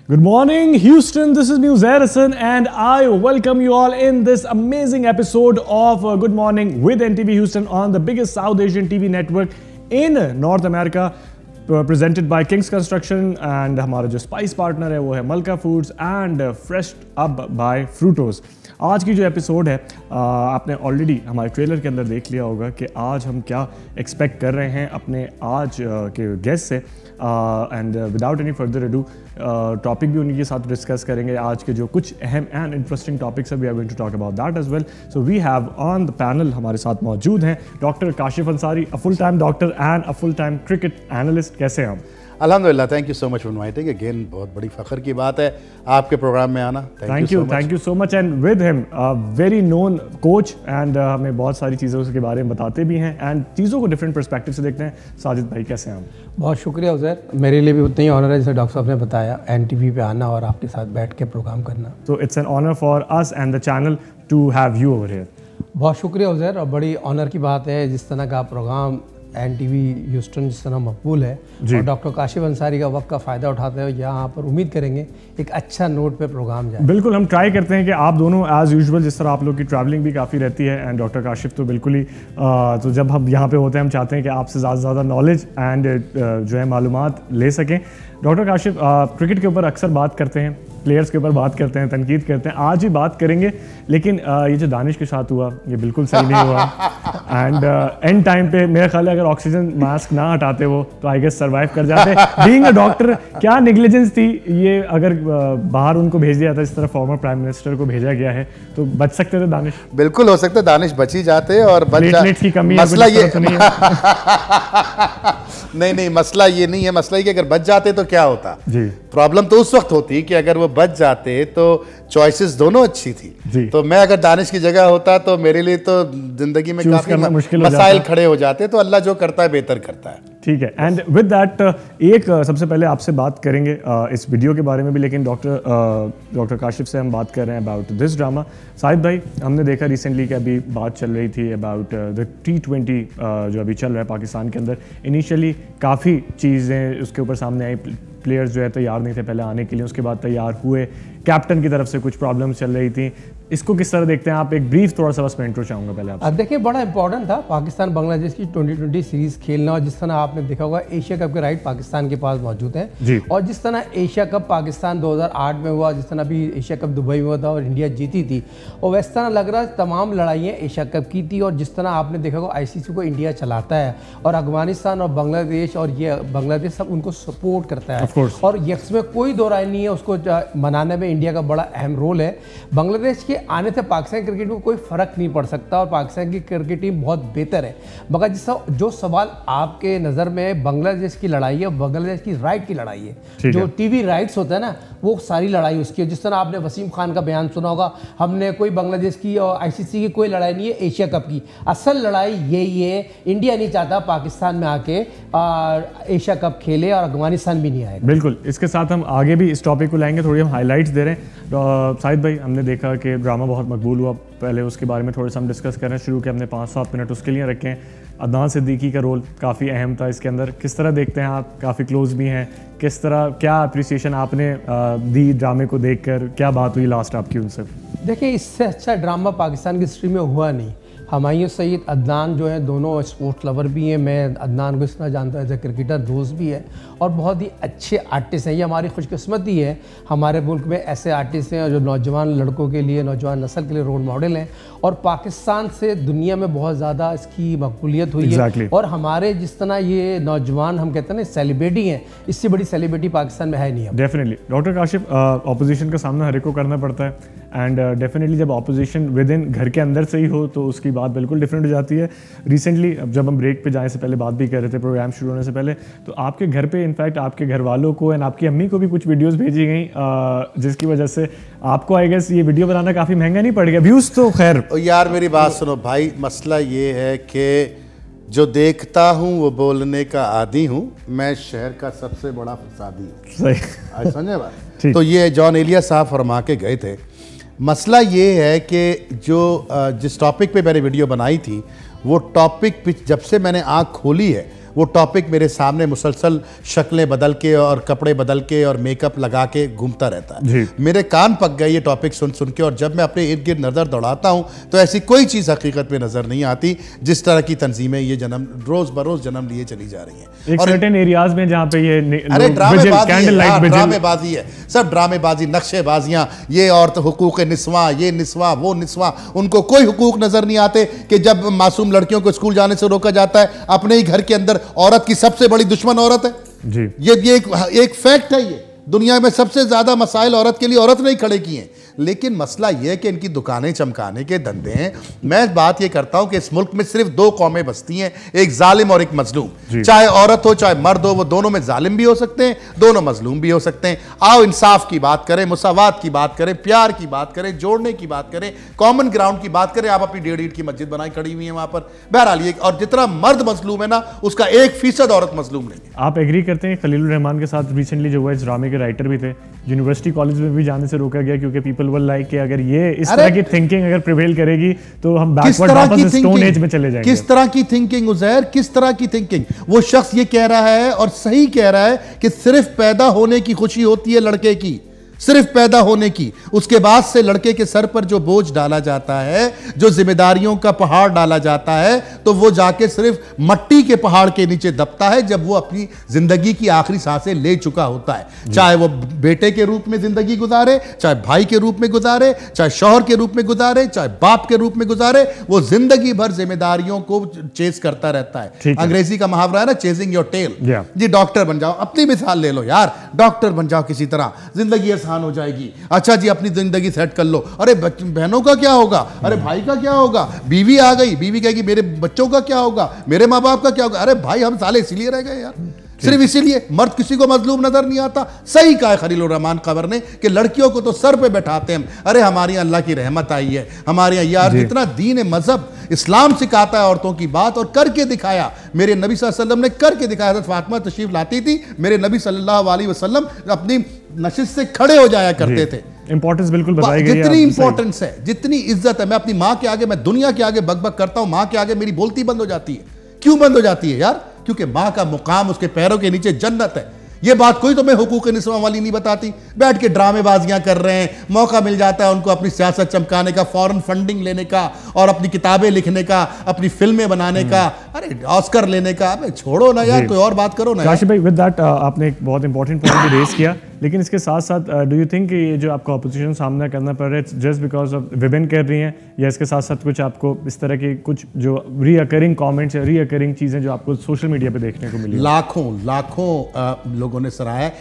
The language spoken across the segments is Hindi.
Good morning, Houston. This is Muzair Hassan, and I welcome you all in this amazing episode of Good Morning with NTV Houston on the biggest South Asian TV network in North America, presented by King's Construction, and हमारा जो spice partner है वो है Malka Foods and fresh up by Fruitos. आज की जो एपिसोड है आपने ऑलरेडी हमारे ट्रेलर के अंदर देख लिया होगा कि आज हम क्या एक्सपेक्ट कर रहे हैं अपने आज के गेस्ट से, and without any further ado topic भी उन्हीं के साथ डिस्कस करेंगे। आज के जो कुछ अहम एंड इंटरेस्टिंग टॉपिक्स है we are going to talk about that as well. So we have on the panel हमारे साथ मौजूद हैं doctor Kashif Ansari, a full time doctor and a full time cricket analyst. कैसे हैं हम? अल्हम्दुलिल्लाह, thank you so much for inviting again. बहुत बड़ी फ़ख्र की बात है आपके प्रोग्राम में आना। Thank you so much. And with him very known coach, and हमें बहुत सारी चीज़ों के बारे में बताते भी हैं एंड चीज़ों को डिफरेंट पर्सपेक्टिव से देखते हैं। साजिद भाई, कैसे हैं हम? बहुत शुक्रिया उज़ैर, मेरे लिए भी उतना ही ऑनर है जैसे डॉक्टर साहब ने बताया NTV पे आना और आपके साथ बैठ के प्रोग्राम करना। तो it's an honour for us and the channel to have you over here. बहुत शुक्रिया उज़ैर, और बड़ी ऑनर की बात है जिस तरह का प्रोग्राम NTV ह्यूस्टन जिस तरह मकबूल है और डॉक्टर काशिफ अंसारी का वक्त का फ़ायदा उठाते हैं। यहाँ पर उम्मीद करेंगे एक अच्छा नोट पे प्रोग्राम जाए। बिल्कुल, हम ट्राई करते हैं कि आप दोनों एज़ यूजुअल, जिस तरह आप लोग की ट्रैवलिंग भी काफ़ी रहती है एंड डॉक्टर काशिफ तो बिल्कुल ही तो जब हम यहाँ पे होते हैं हम चाहते हैं कि आपसे ज़्यादा से ज़्यादा नॉलेज एंड जो है मालूमात ले सकें। डॉक्टर काशिफ, क्रिकेट के ऊपर अक्सर बात करते हैं, प्लेयर्स के ऊपर बात करते हैं, तनकीद करते हैं, आज भी बात करेंगे, लेकिन ये जो दानिश के साथ हुआ ये बिल्कुल सही नहीं हुआ। एंड एंड टाइम पे मेरा ख्याल है अगर ऑक्सीजन मास्क ना हटाते वो तो आई गेस सर्वाइव कर जाते। बीइंग अ डॉक्टर, क्या नेग्लिजेंस थी ये? अगर बाहर उनको भेज दिया था इस तरह फॉर्मर प्राइम मिनिस्टर को भेजा गया है तो बच सकते थे दानिश? बिल्कुल हो सकता है, दानिश बच ही जाते और प्लेटलेट्स की कमी मसला ये तो नहीं है। नहीं, मसला ये नहीं है। मसला ये कि अगर बच जाते तो क्या होता जी। प्रॉब्लम तो उस वक्त होती कि अगर वो बच जाते तो चॉइसेस दोनों अच्छी थी। तो मैं अगर दानिश की जगह होता तो मेरे लिए तो जिंदगी में काफी मसाइल खड़े हो जाते। तो अल्लाह जो करता है बेहतर करता है। ठीक है, एंड विद दैट एक सबसे पहले आपसे बात करेंगे इस वीडियो के बारे में भी, लेकिन डॉक्टर काशिफ से हम बात कर रहे हैं अबाउट दिस ड्रामा। साहिद भाई, हमने देखा रिसेंटली कि अभी बात चल रही थी अबाउट द T20 जो अभी चल रहा है पाकिस्तान के अंदर। इनिशियली काफ़ी चीज़ें उसके ऊपर सामने आई, प्लेयर्स जो है तैयार नहीं थे पहले आने के लिए, उसके बाद तैयार हुए, कैप्टन की तरफ से कुछ प्रॉब्लम्स चल रही थी। इसको किस तरह देखते हैं आप? एक ब्रीफ थोड़ा सा बस मैं इंट्रो चाहूँगा पहले आप। अब देखिए, बड़ा इंपॉर्टेंट था पाकिस्तान बांग्लादेश की 2020 सीरीज़ खेलना, और जिस तरह आपने देखा होगा एशिया कप के राइट पाकिस्तान के पास मौजूद हैं, और जिस तरह एशिया कप पाकिस्तान 2008 में हुआ, जिस तरह अभी एशिया कप दुबई में हुआ था और इंडिया जीती थी, और वैसे तरह लग रहा है तमाम लड़ाइयाँ एशिया कप की थी। और जिस तरह आपने देखा होगा ICC को इंडिया चलाता है और अफगानिस्तान और बांग्लादेश, और ये बांग्लादेश सब उनको सपोर्ट करता है, और इसमें कोई दो राय नहीं है, उसको मनाने में इंडिया का बड़ा अहम रोल है। बांग्लादेश के आने से पाकिस्तान क्रिकेट में कोई फर्क नहीं पड़ सकता, और पाकिस्तान की क्रिकेट टीम बहुत बेहतर है। मगर जो सवाल आपके नज़र में बांग्लादेश की लड़ाई है, बांग्लादेश की राइट की लड़ाई है, जो TV राइट्स होता है ना, वो सारी लड़ाई उसकी है। जिस तरह आपने वसीम खान का बयान सुना होगा, हमने कोई बांग्लादेश की और ICC की कोई लड़ाई नहीं है, एशिया कप की असल लड़ाई यही है। इंडिया नहीं चाहता पाकिस्तान में आके एशिया कप खेले, और अफगानिस्तान भी नहीं आएगा। बिल्कुल, इसके साथ हम आगे भी इस टॉपिक को लाएंगे, थोड़ी हम हाईलाइट्स दे रहे हैं। साहिद भाई, हमने देखा कि ड्रामा बहुत मकबूल हुआ, पहले उसके बारे में थोड़ा सा हम डिस्कस करना शुरू किया, हमने 5-7 मिनट उसके लिए रखे हैं। अदनान सिद्दीकी का रोल काफ़ी अहम था इसके अंदर, किस तरह देखते हैं आप? काफ़ी क्लोज भी हैं, किस तरह, क्या अप्रिसिएशन आपने दी ड्रामे को देखकर? क्या बात हुई लास्ट आपकी उनसे? देखिए, इससे अच्छा ड्रामा पाकिस्तान की हिस्ट्री में हुआ नहीं। हुमायूं सईद, अदनान जो है दोनों स्पोर्ट्स लवर भी हैं। मैं अदनान को इस तरह जानता हूँ एज ए क्रिकेटर दोस्त भी है, और बहुत ही अच्छे आर्टिस्ट हैं। ये हमारी खुशकिस्मती है, हमारे मुल्क में ऐसे आर्टिस्ट हैं जो नौजवान लड़कों के लिए, नौजवान नस्ल के लिए रोल मॉडल हैं, और पाकिस्तान से दुनिया में बहुत ज़्यादा इसकी मकबूलियत हुई है। और हमारे जिस तरह ये नौजवान हम कहते हैं ना सेलिब्रिटी हैं, इससे बड़ी सेलिब्रिटी पाकिस्तान में है नहीं। डेफिनेटली डॉक्टर काशिफ, अपोजिशन का सामना हर एक को करना पड़ता है, एंड डेफिनेटली जब अपोजिशन विद इन घर के अंदर से ही हो तो उसकी बात बिल्कुल डिफरेंट हो जाती है। रिसेंटली जब हम ब्रेक पे जाने से पहले बात भी कर रहे थे, प्रोग्राम शुरू होने से पहले, तो आपके घर पे इनफैक्ट आपके घर वालों को एंड आपकी अम्मी को भी कुछ वीडियोस भेजी गई, जिसकी वजह से आपको आई गेस ये वीडियो बनाना काफ़ी महंगा नहीं पड़ गया? व्यूज़ तो खैर। यार मेरी बात सुनो भाई, मसला ये है कि जो देखता हूँ वो बोलने का आदी हूँ। मैं शहर का सबसे बड़ा फसादी हूँ। सही समझे बात? तो ये जॉन एलिया साहब फरमा के गए थे। मसला ये है कि जो जिस टॉपिक पे मैंने वीडियो बनाई थी वो टॉपिक जब से मैंने आँख खोली है वो टॉपिक मेरे सामने मुसलसल शक्लें बदल के और कपड़े बदल के और मेकअप लगा के घूमता रहता है। मेरे कान पक गए ये टॉपिक सुन सुन के, और जब मैं अपने इर्द गिर्द नज़र दौड़ाता हूँ तो ऐसी कोई चीज़ हकीकत में नज़र नहीं आती। जिस तरह की तंजीमें ये जन्म रोज़ बरोज़ जन्म लिए चली जा रही हैं, एक सर्टेन एरियाज में जहाँ पे ये अरे ड्रामेबाजी है, सब ड्रामेबाजी, नक्शेबाजियाँ, ये औरत हुकूक निस्वा, ये निस्वा, वो निस्वा, उनको कोई हुकूक नजर नहीं आते कि जब मासूम लड़कियों को स्कूल जाने से रोका जाता है, अपने ही घर के अंदर औरत की सबसे बड़ी दुश्मन औरत है जी। ये एक फैक्ट है। ये दुनिया में सबसे ज्यादा मसाइल औरत के लिए औरत ने ही खड़े किए हैं। लेकिन मसला यह है कि इनकी दुकानें चमकाने के धंधे हैं। मैं बात यह करता हूं कि इस मुल्क में सिर्फ दो कौमें बसती हैं, एक जालिम और एक मजलूम। चाहे औरत हो चाहे मर्द हो, वो दोनों में जालिम भी हो सकते हैं, दोनों मजलूम भी हो सकते हैं। आओ इंसाफ की बात करें, मुसावात की बात करें, प्यार की बात करें, जोड़ने की बात करें, कॉमन ग्राउंड की बात करें। आप अपनी 1.5 ईंट की मस्जिद बनाई खड़ी हुई है वहां पर, बहरहाल ये, और जितना मर्द मजलूम है ना, उसका 1% औरत मजलूम नहीं है। आप एग्री करते हैं खलील रहमान के साथ रिसेंटली जो हुआ, इस ड्रामे के राइटर भी थे, यूनिवर्सिटी कॉलेज में भी जाने से रोका गया क्योंकि पीपल वर लाइक कि अगर ये इस तरह की थिंकिंग अगर प्रिवेल करेगी तो हम बैकवर्ड वापस स्टोन एज में चले जाएंगे। किस तरह की थिंकिंग उज़ैर, किस तरह की थिंकिंग? वो शख्स ये कह रहा है और सही कह रहा है कि सिर्फ पैदा होने की खुशी होती है लड़के की, सिर्फ पैदा होने की। उसके बाद से लड़के के सर पर जो बोझ डाला जाता है, जो जिम्मेदारियों का पहाड़ डाला जाता है, तो वो जाके सिर्फ मट्टी के पहाड़ के नीचे दबता है जब वो अपनी जिंदगी की आखिरी सांसें ले चुका होता है। चाहे वो बेटे के रूप में जिंदगी गुजारे, चाहे भाई के रूप में गुजारे, चाहे शौहर के रूप में गुजारे, चाहे बाप के रूप में गुजारे, वो जिंदगी भर जिम्मेदारियों को चेस करता रहता है। अंग्रेजी का मुहावरा है ना, चेजिंग योर टेल। जी डॉक्टर बन जाओ, अपनी मिसाल ले लो यार, डॉक्टर बन जाओ किसी तरह, जिंदगी हो जाएगी। अच्छा जी अपनी जिंदगी सेट कर लो। अरे बहनों का क्या होगा, अरे भाई का क्या होगा, बीवी आ गई, बीवी कहेगी मेरे बच्चों का क्या होगा, मेरे माँ बाप का क्या होगा। अरे भाई हम साले इसीलिए रह गए यार, सिर्फ इसीलिए। मर्द किसी को मजलूम नजर नहीं आता। सही कहा है खलील रहमान खबर ने कि लड़कियों को तो सर पे बैठाते हैं। अरे हमारे यहाँ अल्लाह की रहमत आई है, हमारे यहाँ यार जितना दीन मजहब इस्लाम सिखाता है औरतों की बात, और करके दिखाया। मेरे नबी सल्लल्लाहु अलैहि वसल्लम ने करके दिखाया। हज़रत फातिमा तशरीफ लाती थी, मेरे नबी सल्लल्लाहु अलैहि वसल्लम अपनी नशिश से खड़े हो जाया करते थे। इंपॉर्टेंस बिल्कुल बताई गई है। जितनी इंपॉर्टेंस है, जितनी इज्जत है, मैं अपनी माँ के आगे, मैं दुनिया के आगे बकबक करता हूँ, माँ के आगे मेरी बोलती बंद हो जाती है। क्यों बंद हो जाती है यार? क्योंकि माँ का मुकाम उसके पैरों के नीचे जन्नत है। ये बात कोई तुम्हें हुकूक निस्वा वाली नहीं बताती। बैठ के ड्रामेबाजियां कर रहे हैं, मौका मिल जाता है उनको अपनी सियासत चमकाने का, फॉरेन फंडिंग लेने का, और अपनी किताबें लिखने का, अपनी फिल्में बनाने का, अरे ऑस्कर लेने का। अबे छोड़ो ना यार, कोई और बात करो ना। काशिफ भाई, विद दैट आपने एक बहुत इंपॉर्टेंट पॉइंट भी रेज किया, लेकिन इसके साथ साथ डू यू थिंक ये जो आपको ऑपोजिशन सामना करना पड़ रहा है जस्ट बिकॉज ऑफ विमेन कर रही हैं, या इसके साथ साथ कुछ आपको इस तरह की कुछ जो रीअकरिंग कमेंट्स या रीअकरिंग चीजें जो आपको सोशल मीडिया पे देखने को मिली? लाखों लोगों ने सराहा है,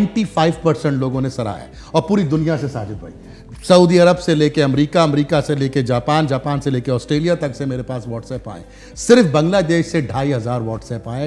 95% लोगों ने सराहा है, और पूरी दुनिया से साजिद भाई, सऊदी अरब से लेके अमेरिका, अमेरिका से लेके जापान, जापान से लेके ऑस्ट्रेलिया तक से मेरे पास व्हाट्सएप आए। सिर्फ बांग्लादेश से 2500 व्हाट्सएप आए,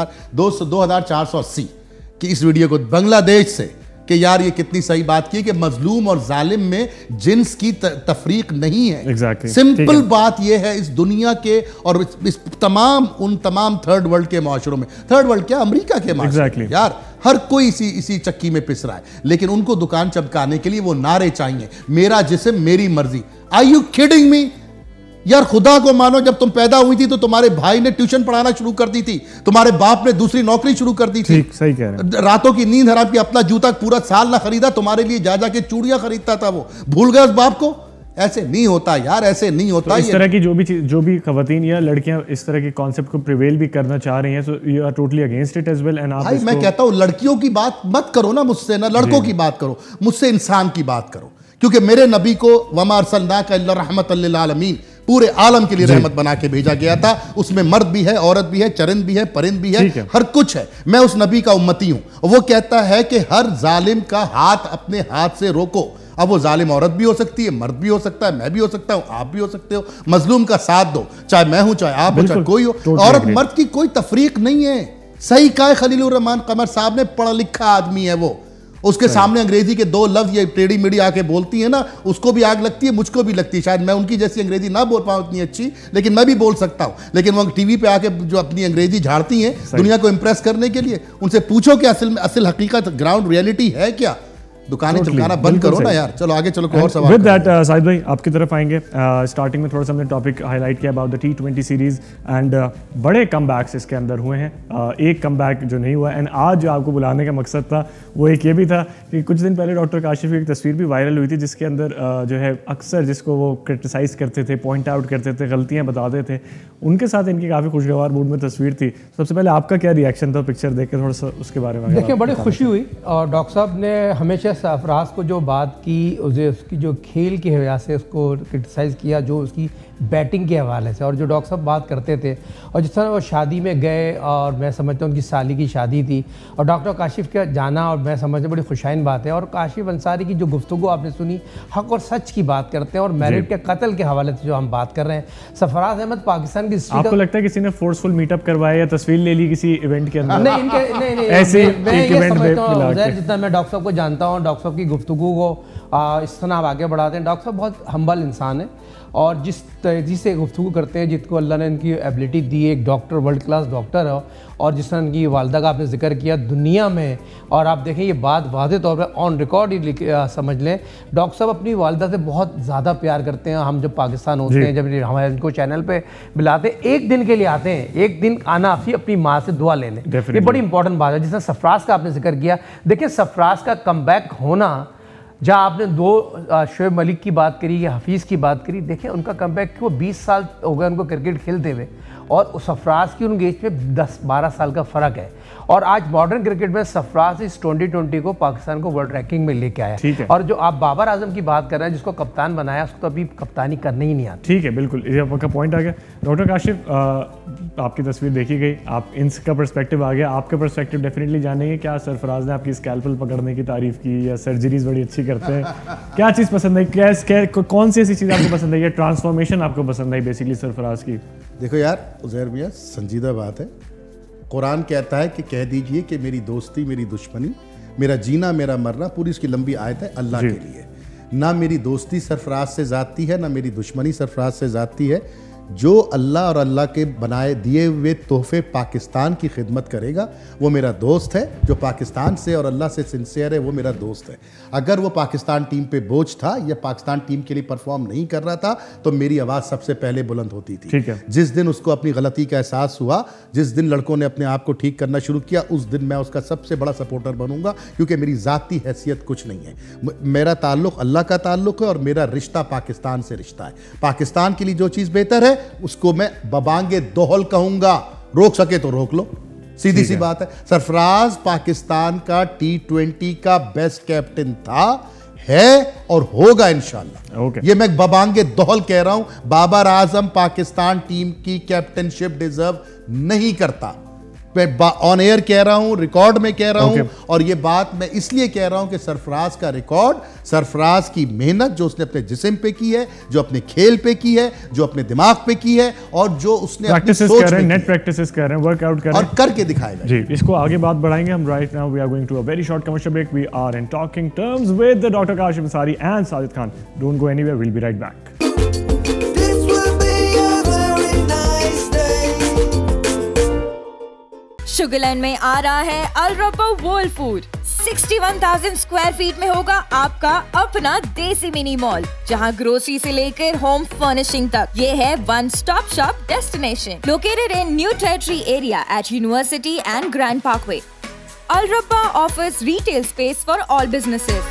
2480 कि इस वीडियो को बांग्लादेश से, कि यार ये कितनी सही बात की कि मजलूम और जालिम में जिन्स की तफरीक नहीं है। Exactly. सिंपल बात ये है इस दुनिया के और इस तमाम थर्ड वर्ल्ड के माशरों में, थर्ड वर्ल्ड क्या, अमेरिका के माशरों में यार हर कोई इसी चक्की में पिस रहा है। लेकिन उनको दुकान चमकाने के लिए वो नारे चाहिए, मेरा जिस्म मेरी मर्जी। आर यू किडिंग मी यार? खुदा को मानो, जब तुम पैदा हुई थी तो तुम्हारे भाई ने ट्यूशन पढ़ाना शुरू कर दी थी, तुम्हारे बाप ने दूसरी नौकरी शुरू कर दी थी। सही कह रहे हैं। रातों की नींद हराम की, अपना जूता पूरा साल ना खरीदा, तुम्हारे लिए जा के चूड़ियां खरीदता था वो। भूल गए उस बाप को? ऐसे नहीं होता यार, ऐसे नहीं होता। तो इस तरह की जो भी खवातीन या लड़कियां इस तरह के कॉन्सेप्ट को प्रिवेल भी करना चाह रही हैं, so you are totally against it as well. And भाई मैं कहता हूं लड़कियों की बात मत करो ना मुझसे, ना लड़कों की बात करो मुझसे, इंसान की बात करो। क्योंकि मेरे नबी को वमा अरसलनाका इल्ला रहमतल लिल आलमीन, पूरे आलम के लिए रहमत बना के भेजा गया था। उसमें मर्द भी है, औरत भी है, चरिंद भी है, परिंद भी है, हर कुछ है। मैं उस नबी का उम्मती हूं। वो कहता है कि हर जालिम का हाथ अपने हाथ से रोको। अब वो जालिम औरत भी हो सकती है, मर्द भी हो सकता है, मैं भी हो सकता हूं, आप भी हो सकते हो। मजलूम का साथ दो, चाहे मैं हूं, चाहे आप हो, चाहे कोई हो। औरत मर्द की कोई तफरीक नहीं है। सही कहा खलील रहमान कमर साहब ने, पढ़ा लिखा आदमी है वो। उसके सामने अंग्रेजी के 2 लफ्ज ये टेढ़ी मेढ़ी आके बोलती है ना, उसको भी आग लगती है, मुझको भी लगती है। शायद मैं उनकी जैसी अंग्रेजी ना बोल पाऊं इतनी अच्छी, लेकिन मैं भी बोल सकता हूं। लेकिन वो टीवी पे आके जो अपनी अंग्रेजी झाड़ती हैं दुनिया को इंप्रेस करने के लिए, उनसे पूछो कि असल हकीकत ग्राउंड रियलिटी है क्या? दुकानें चमकाना बंद करो ना यार। चलो आगे चलो, और सवाल विद दैट साहिद भाई आपकी तरफ आएंगे। स्टार्टिंग में थोड़ा सा हमने टॉपिक हाईलाइट किया about the T20 series and बड़े कमबैक्स इसके अंदर हुए हैं। एक कमबैक जो नहीं हुआ, एंड आज जो आपको बुलाने का मकसद था वो एक ये भी था कि कुछ दिन पहले डॉक्टर काशिफ की एक तस्वीर भी वायरल हुई थी जिसके अंदर जो है अक्सर जिसको वो क्रिटिसाइज करते थे, पॉइंट आउट करते थे, गलतियाँ बताते थे, उनके साथ इनकी काफ़ी खुशगवार मूड में तस्वीर थी। सबसे पहले आपका क्या रिएक्शन था पिक्चर देख के, थोड़ा सा उसके बारे में? देखिए बड़ी खुशी हुई, और डॉक्टर साहब ने हमेशा सरफराज को जो बात की, उसकी जो खेल की वजह से उसको क्रिटिसाइज़ किया, जो उसकी बैटिंग के हवाले से, और जो डॉक्टर साहब बात करते थे, और जिस तरह वो शादी में गए, और मैं समझता हूँ उनकी साली की शादी थी, और डॉक्टर काशिफ का जाना, और मैं समझता बड़ी खुशाइन बात है। और काशिफ अंसारी की जो गुफ्तगू आपने सुनी, हक और सच की बात करते हैं, और मैरिड के कत्ल के हवाले से जो हम बात कर रहे हैं। सरफराज अहमद पाकिस्तान की, आपको लगता है किसी ने फोर्सफुल मीटअप करवाया या तस्वीर ले ली किसी इवेंट के अंदर? नहीं, ऐसे मैं ये समझता हूँ, जितना मैं डॉक्टर साहब को जानता हूँ, डॉक्टर साहब की गुफ्तगू को इस तरह आप आगे बढ़ाते हैं। डॉक्टर साहब बहुत हम्बल इंसान है, और जिस तेजी से गुफ्तगू करते हैं, जिसको अल्लाह ने इनकी एबिलिटी दी है, एक डॉक्टर, वर्ल्ड क्लास डॉक्टर है, और जिस तरह इनकी वालदा का आपने जिक्र किया दुनिया में, और आप देखें ये बात वाज़े तौर पर ऑन रिकॉर्ड ही समझ लें, डॉक्टर साहब अपनी वालदा से बहुत ज़्यादा प्यार करते हैं। हम जब पाकिस्तान होते हैं, जब हमारे इनको चैनल पे बुलाते हैं, एक दिन के लिए आते हैं, एक दिन आना आपसी अपनी माँ से दुआ लेने, ये बड़ी इंपॉर्टेंट बात है। जिस तरह सरफराज का आपने जिक्र किया, देखिए सरफराज का कमबैक होना, जहाँ आपने दो शोएब मलिक की बात करी या हफीज़ की बात करी, देखिए उनका कमबैक को 20 साल हो गए उनको क्रिकेट खेलते हुए, और उस सरफराज की उनके एज में 10-12 साल का फ़र्क है। और आज मॉडर्न क्रिकेट में सरफराज इस 2020 को पाकिस्तान को वर्ल्ड रैंकिंग में लेके आया। और जो आप बाबर आजम की बात कर रहे हैं, जिसको कप्तान बनाया, उसको तो अभी कप्तानी करने ही नहीं आती। ठीक है, बिल्कुल, ये आपका पॉइंट आ गया। डॉक्टर काशिफ, आपकी तस्वीर देखी गई, आप इनका पर्सपेक्टिव आ गया, आपका पर्सपेक्टिव डेफिनेटली जानेंगे। क्या सरफराज ने आपकी स्कैल्पल पकड़ने की तारीफ की, या सर्जरीज बड़ी अच्छी करते हैं? क्या चीज़ पसंद आई, कौन सी ऐसी चीज़ आपको पसंद आई, या ट्रांसफॉर्मेशन आपको पसंद आई बेसिकली सरफराज की? देखो यार उज़ैर मियां, संजीदा बात है। कुरान कहता है कि कह दीजिए कि मेरी दोस्ती मेरी दुश्मनी, मेरा जीना मेरा मरना, पूरी इसकी लंबी आयत है अल्लाह के लिए। ना मेरी दोस्ती सरफराज से ज़ाती है, ना मेरी दुश्मनी सरफराज से ज़ाती है। जो अल्लाह और अल्लाह के बनाए दिए हुए तोहफे पाकिस्तान की खिदमत करेगा वो मेरा दोस्त है। जो पाकिस्तान से और अल्लाह से सिंसियर है वो मेरा दोस्त है। अगर वो पाकिस्तान टीम पे बोझ था या पाकिस्तान टीम के लिए परफॉर्म नहीं कर रहा था तो मेरी आवाज़ सबसे पहले बुलंद होती थी। ठीक है। जिस दिन उसको अपनी गलती का एहसास हुआ, जिस दिन लड़कों ने अपने आप को ठीक करना शुरू किया, उस दिन मैं उसका सबसे बड़ा सपोर्टर बनूंगा, क्योंकि मेरी ज़ाती हैसियत कुछ नहीं है। मेरा ताल्लुक अल्लाह का ताल्लुक है और मेरा रिश्ता पाकिस्तान से रिश्ता है। पाकिस्तान के लिए जो चीज़ बेहतर है उसको मैं बबांगे दोहल कहूंगा। रोक सके तो रोक लो, सीधी सी बात है। सरफराज पाकिस्तान का T20 का बेस्ट कैप्टन था, है और होगा इंशाल्लाह। ये मैं बबांगे दोहल कह रहा हूं। बाबर आजम पाकिस्तान टीम की कैप्टनशिप डिजर्व नहीं करता। मैं ऑन एयर कह रहा हूं, रिकॉर्ड में कह रहा हूं। और ये बात मैं इसलिए कह रहा हूं कि सरफराज का रिकॉर्ड, सरफराज की मेहनत जो उसने अपने जिस्म पे की है, जो अपने खेल पे की है, जो अपने दिमाग पे की है, और जो उसने अपनी सोच पे नेट प्रैक्टिसेस कर रहे हैं, वर्कआउट कर रहे हैं और करके दिखाएगा। जी, इसको आगे बात बढ़ाएंगे हम। Right now we are going to a very short commercial break. We are in talking terms with doctor Kashif Ansari and Sajid Khan. Don't go anywhere, we will be right back. Sugarland में आ रहा है Alrabba world food. 61,000 square feet में होगा आपका अपना देसी मिनी मॉल, जहां ग्रोसरी से लेकर होम फर्निशिंग तक ये है one stop shop destination. Located in new territory area at university and grand parkway, Alrabba offers retail space for all businesses.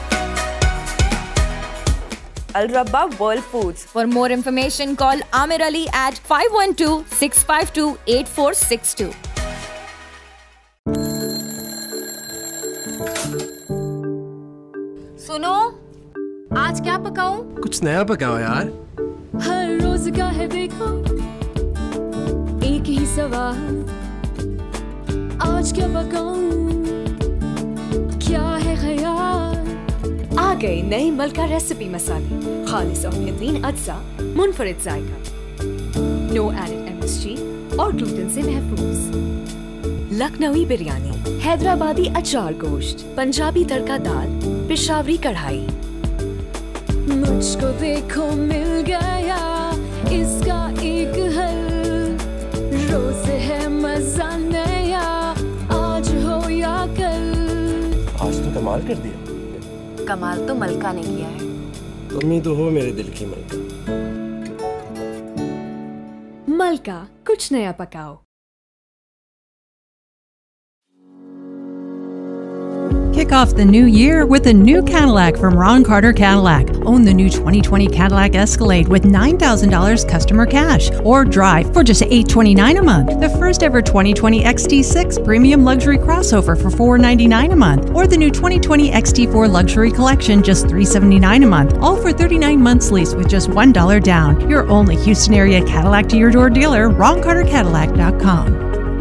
Alrabba World Foods. For more information, call Amir Ali at 512-652-8462. सुनो, आज क्या पकाऊं? कुछ नया पकाओ यार। हर रोज का है देखो एक ही सवाल, आज क्या पकाऊं? क्या है ख्याल? आ गए नए मलका रेसिपी मसाले, खालिस और बेहतरीन अज्जा, मुनफरिद जायका, नो एडेड MSG और ग्लूटेन से महफूज। लखनवी बिरयानी, हैदराबादी अचार गोश्त, पंजाबी तड़का दाल, पेशावरी कढ़ाई। मुझको देखो मिल गया इसका एक हल, रोज है मजा नया, आज हो या कल। आज तो कमाल कर दिया। कमाल तो मलका ने किया है। तुम ही तो हो मेरे दिल की मलका। मलका, कुछ नया पकाओ। Kick off the new year with a new Cadillac from Ron Carter Cadillac. Own the new 2020 Cadillac Escalade with $9,000 customer cash, or drive for just $829 a month. The first ever 2020 XT6 premium luxury crossover for $499 a month, or the new 2020 XT4 luxury collection just $379 a month. All for 39 months lease with just $1 down. Your only Houston area Cadillac to your door dealer, RonCarterCadillac.com.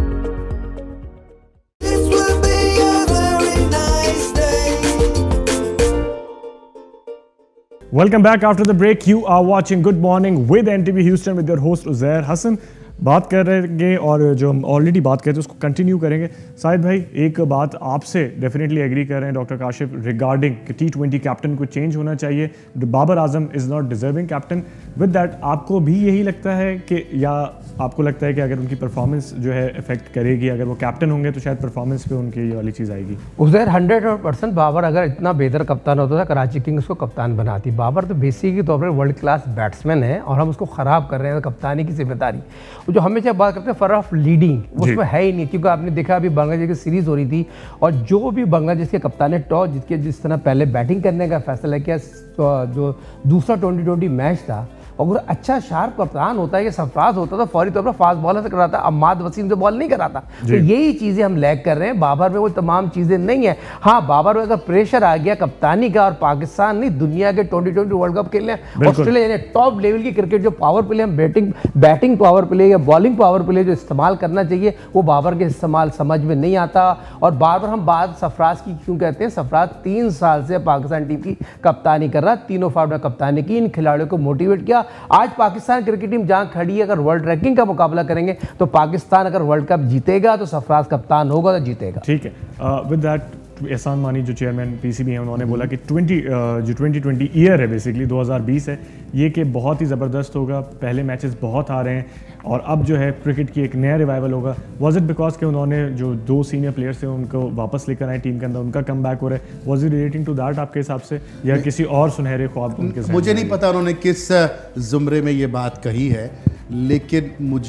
Welcome back after the break. You are watching Good Morning with NTV Houston with your host Uzair Hasan. बात कर रहेंगे और जो हम ऑलरेडी बात करते हैं उसको कंटिन्यू करेंगे. शायद भाई एक बात आपसे डेफिनेटली एग्री कर रहे हैं डॉक्टर काशिफ रिगार्डिंग कि T20 कैप्टन को चेंज होना चाहिए. Babar Azam is not deserving captain. With that आपको भी यही लगता है कि, या आपको लगता है कि अगर उनकी परफॉर्मेंस जो है इफेक्ट करेगी, अगर वो कैप्टन होंगे तो शायद परफॉर्मेंस पे उनकी ये वाली चीज़ आएगी? उज़ैर 100% बाबर अगर इतना बेहतर कप्तान होता था कराची किंग्स को कप्तान बनाती. बाबर तो बेसिक के तौर पर वर्ल्ड क्लास बैट्समैन है और हम उसको ख़राब कर रहे हैं. कप्तानी की जिम्मेदारी जो हमेशा बात करते हैं फॉर ऑफ लीडिंग उसमें है ही नहीं, क्योंकि आपने देखा अभी बांग्लादेश की सीरीज हो रही थी और जो भी बांग्लादेश के कप्तान ने टॉस जीत के जिस तरह पहले बैटिंग करने का फैसला किया, जो दूसरा 2020 मैच था, अगर अच्छा शार्प कप्तान होता है, ये सरफराज होता तो फौरी तौर पर फास्ट बॉलर से कराता, अम्माद वसीम से बॉल नहीं कराता. तो यही चीज़ें हम लैग कर रहे हैं. बाबर में वो तमाम चीज़ें नहीं है. हाँ, बाबर में अगर प्रेशर आ गया कप्तानी का, और पाकिस्तान नहीं दुनिया के 2020 वर्ल्ड कप खेलने, ऑस्ट्रेलिया यानी टॉप लेवल की क्रिकेट जो पावर प्ले हम बैटिंग पावर प्ले या बॉलिंग पावर प्ले जो इस्तेमाल करना चाहिए, वो बाबर के इस्तेमाल समझ में नहीं आता. और बार बार हम बात सरफराज की क्यों कहते हैं? सरफराज 3 साल से पाकिस्तान टीम की कप्तानी कर रहा, तीनों फॉर्मेट में कप्तानी की, इन खिलाड़ियों को मोटिवेट किया. आज पाकिस्तान क्रिकेट टीम जहां खड़ी है, अगर वर्ल्ड रैंकिंग का मुकाबला करेंगे तो पाकिस्तान अगर वर्ल्ड कप जीतेगा तो सरफराज कप्तान होगा तो जीतेगा. ठीक है. विद दैट एहसान मानी जो चेयरमैन पीसीबी हैं, उन्होंने बोला कि 2020 ईयर है, बेसिकली 2020 है ये, कि बहुत ही ज़बरदस्त होगा. पहले मैचेस बहुत आ रहे हैं और अब जो है क्रिकेट की एक नया रिवाइवल होगा. वॉज इट बिकॉज के उन्होंने जो 2 सीनियर प्लेयर्स थे उनको वापस लेकर आए टीम के अंदर, उनका कम बैक हो रहा है? Was it relating to that आपके हिसाब से, या किसी और सुनहरे ख्वाब उनके साथ? मुझे नहीं पता उन्होंने किस जुमरे में ये बात कही है, लेकिन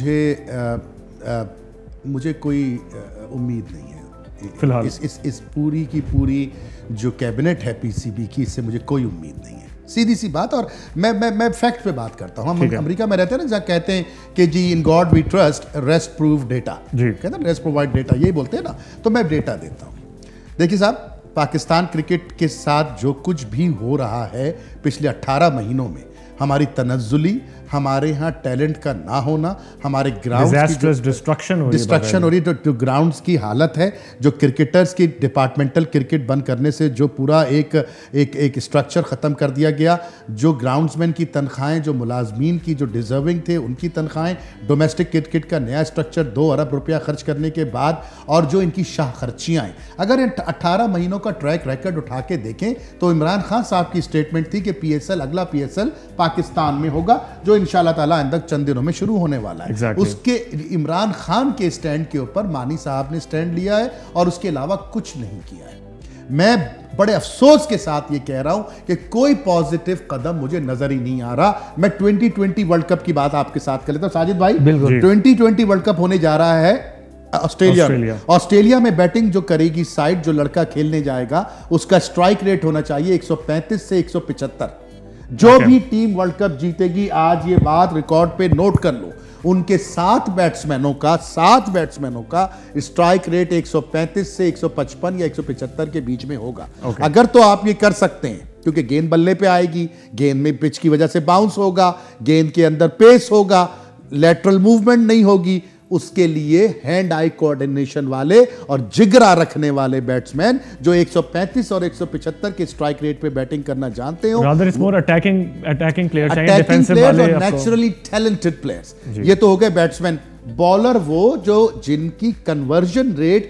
मुझे कोई उम्मीद नहीं है फिलहाल. इस पूरी की पूरी जो कैबिनेट है पीसीबी की, इससे मुझे कोई उम्मीद नहीं है, सीधी सी बात. और मैं फैक्ट पे बात करता हूँ. हम अमेरिका में रहते हैं ना, जहाँ कहते हैं कि जी in God we trust, rest prove data. कहते हैं रेस्ट प्रोवाइड डेटा, यही बोलते हैं ना. तो मैं डेटा देता हूँ. देखिए साहब, पाकिस्तान क्रिकेट के साथ जो कुछ भी हो रहा है पिछले 18 महीनों में, हमारी तनज़्ज़ुली, हमारे यहाँ टैलेंट का ना होना, हमारे ग्राउंड्स की डिस्ट्रक्शन हो रही है, जो ग्राउंड्स की हालत है, जो क्रिकेटर्स की डिपार्टमेंटल क्रिकेट बंद करने से जो पूरा एक स्ट्रक्चर ख़त्म कर दिया गया, जो ग्राउंड्समैन की तनख्वाहें, जो मुलाजमीन की जो डिज़र्विंग थे उनकी तनख्वाहें, डोमेस्टिक क्रिकेट का नया स्ट्रक्चर 2 अरब रुपया खर्च करने के बाद, और जो इनकी शाह खर्चियाँ हैं, अगर इन 18 महीनों का ट्रैक रिकॉर्ड उठा के देखें तो इमरान खान साहब की स्टेटमेंट थी कि PSL, अगला PSL पाकिस्तान में होगा, जो इंशाल्लाह ताला आइंदा चंद दिनों में शुरू होने वाला है. उसके इमरान खान के स्टैंड के ऊपर मानी साहब ने स्टैंड लिया है और उसके अलावा कुछ नहीं किया है. मैं बड़े अफसोस के साथ ये कह रहा हूं कि कोई पॉजिटिव कदम मुझे नजर ही नहीं आ रहा. मैं 2020 वर्ल्ड कप की बात आपके साथ कर लेता हूं. साजिद भाई, 2020 वर्ल्ड कप होने जा रहा है ऑस्ट्रेलिया में. बैटिंग जो करेगी साइड, जो लड़का खेलने जाएगा, उसका स्ट्राइक रेट होना चाहिए 135 से 175. जो भी टीम वर्ल्ड कप जीतेगी, आज ये बात रिकॉर्ड पे नोट कर लो, उनके 7 बैट्समैनों का स्ट्राइक रेट 135 से 155 या 175 के बीच में होगा. अगर तो आप ये कर सकते हैं, क्योंकि गेंद बल्ले पे आएगी, गेंद में पिच की वजह से बाउंस होगा, गेंद के अंदर पेस होगा, लेटरल मूवमेंट नहीं होगी, उसके लिए हैंड आई कोऑर्डिनेशन वाले और जिगरा रखने वाले बैट्समैन जो 135 और 175 के स्ट्राइक रेट पे बैटिंग करना जानते हो, rather it's more attacking players, defensive वाले, नेचुरली टैलेंटेड प्लेयर्स. ये तो हो गए बैट्समैन. बॉलर वो जो जिनकी कन्वर्जन रेट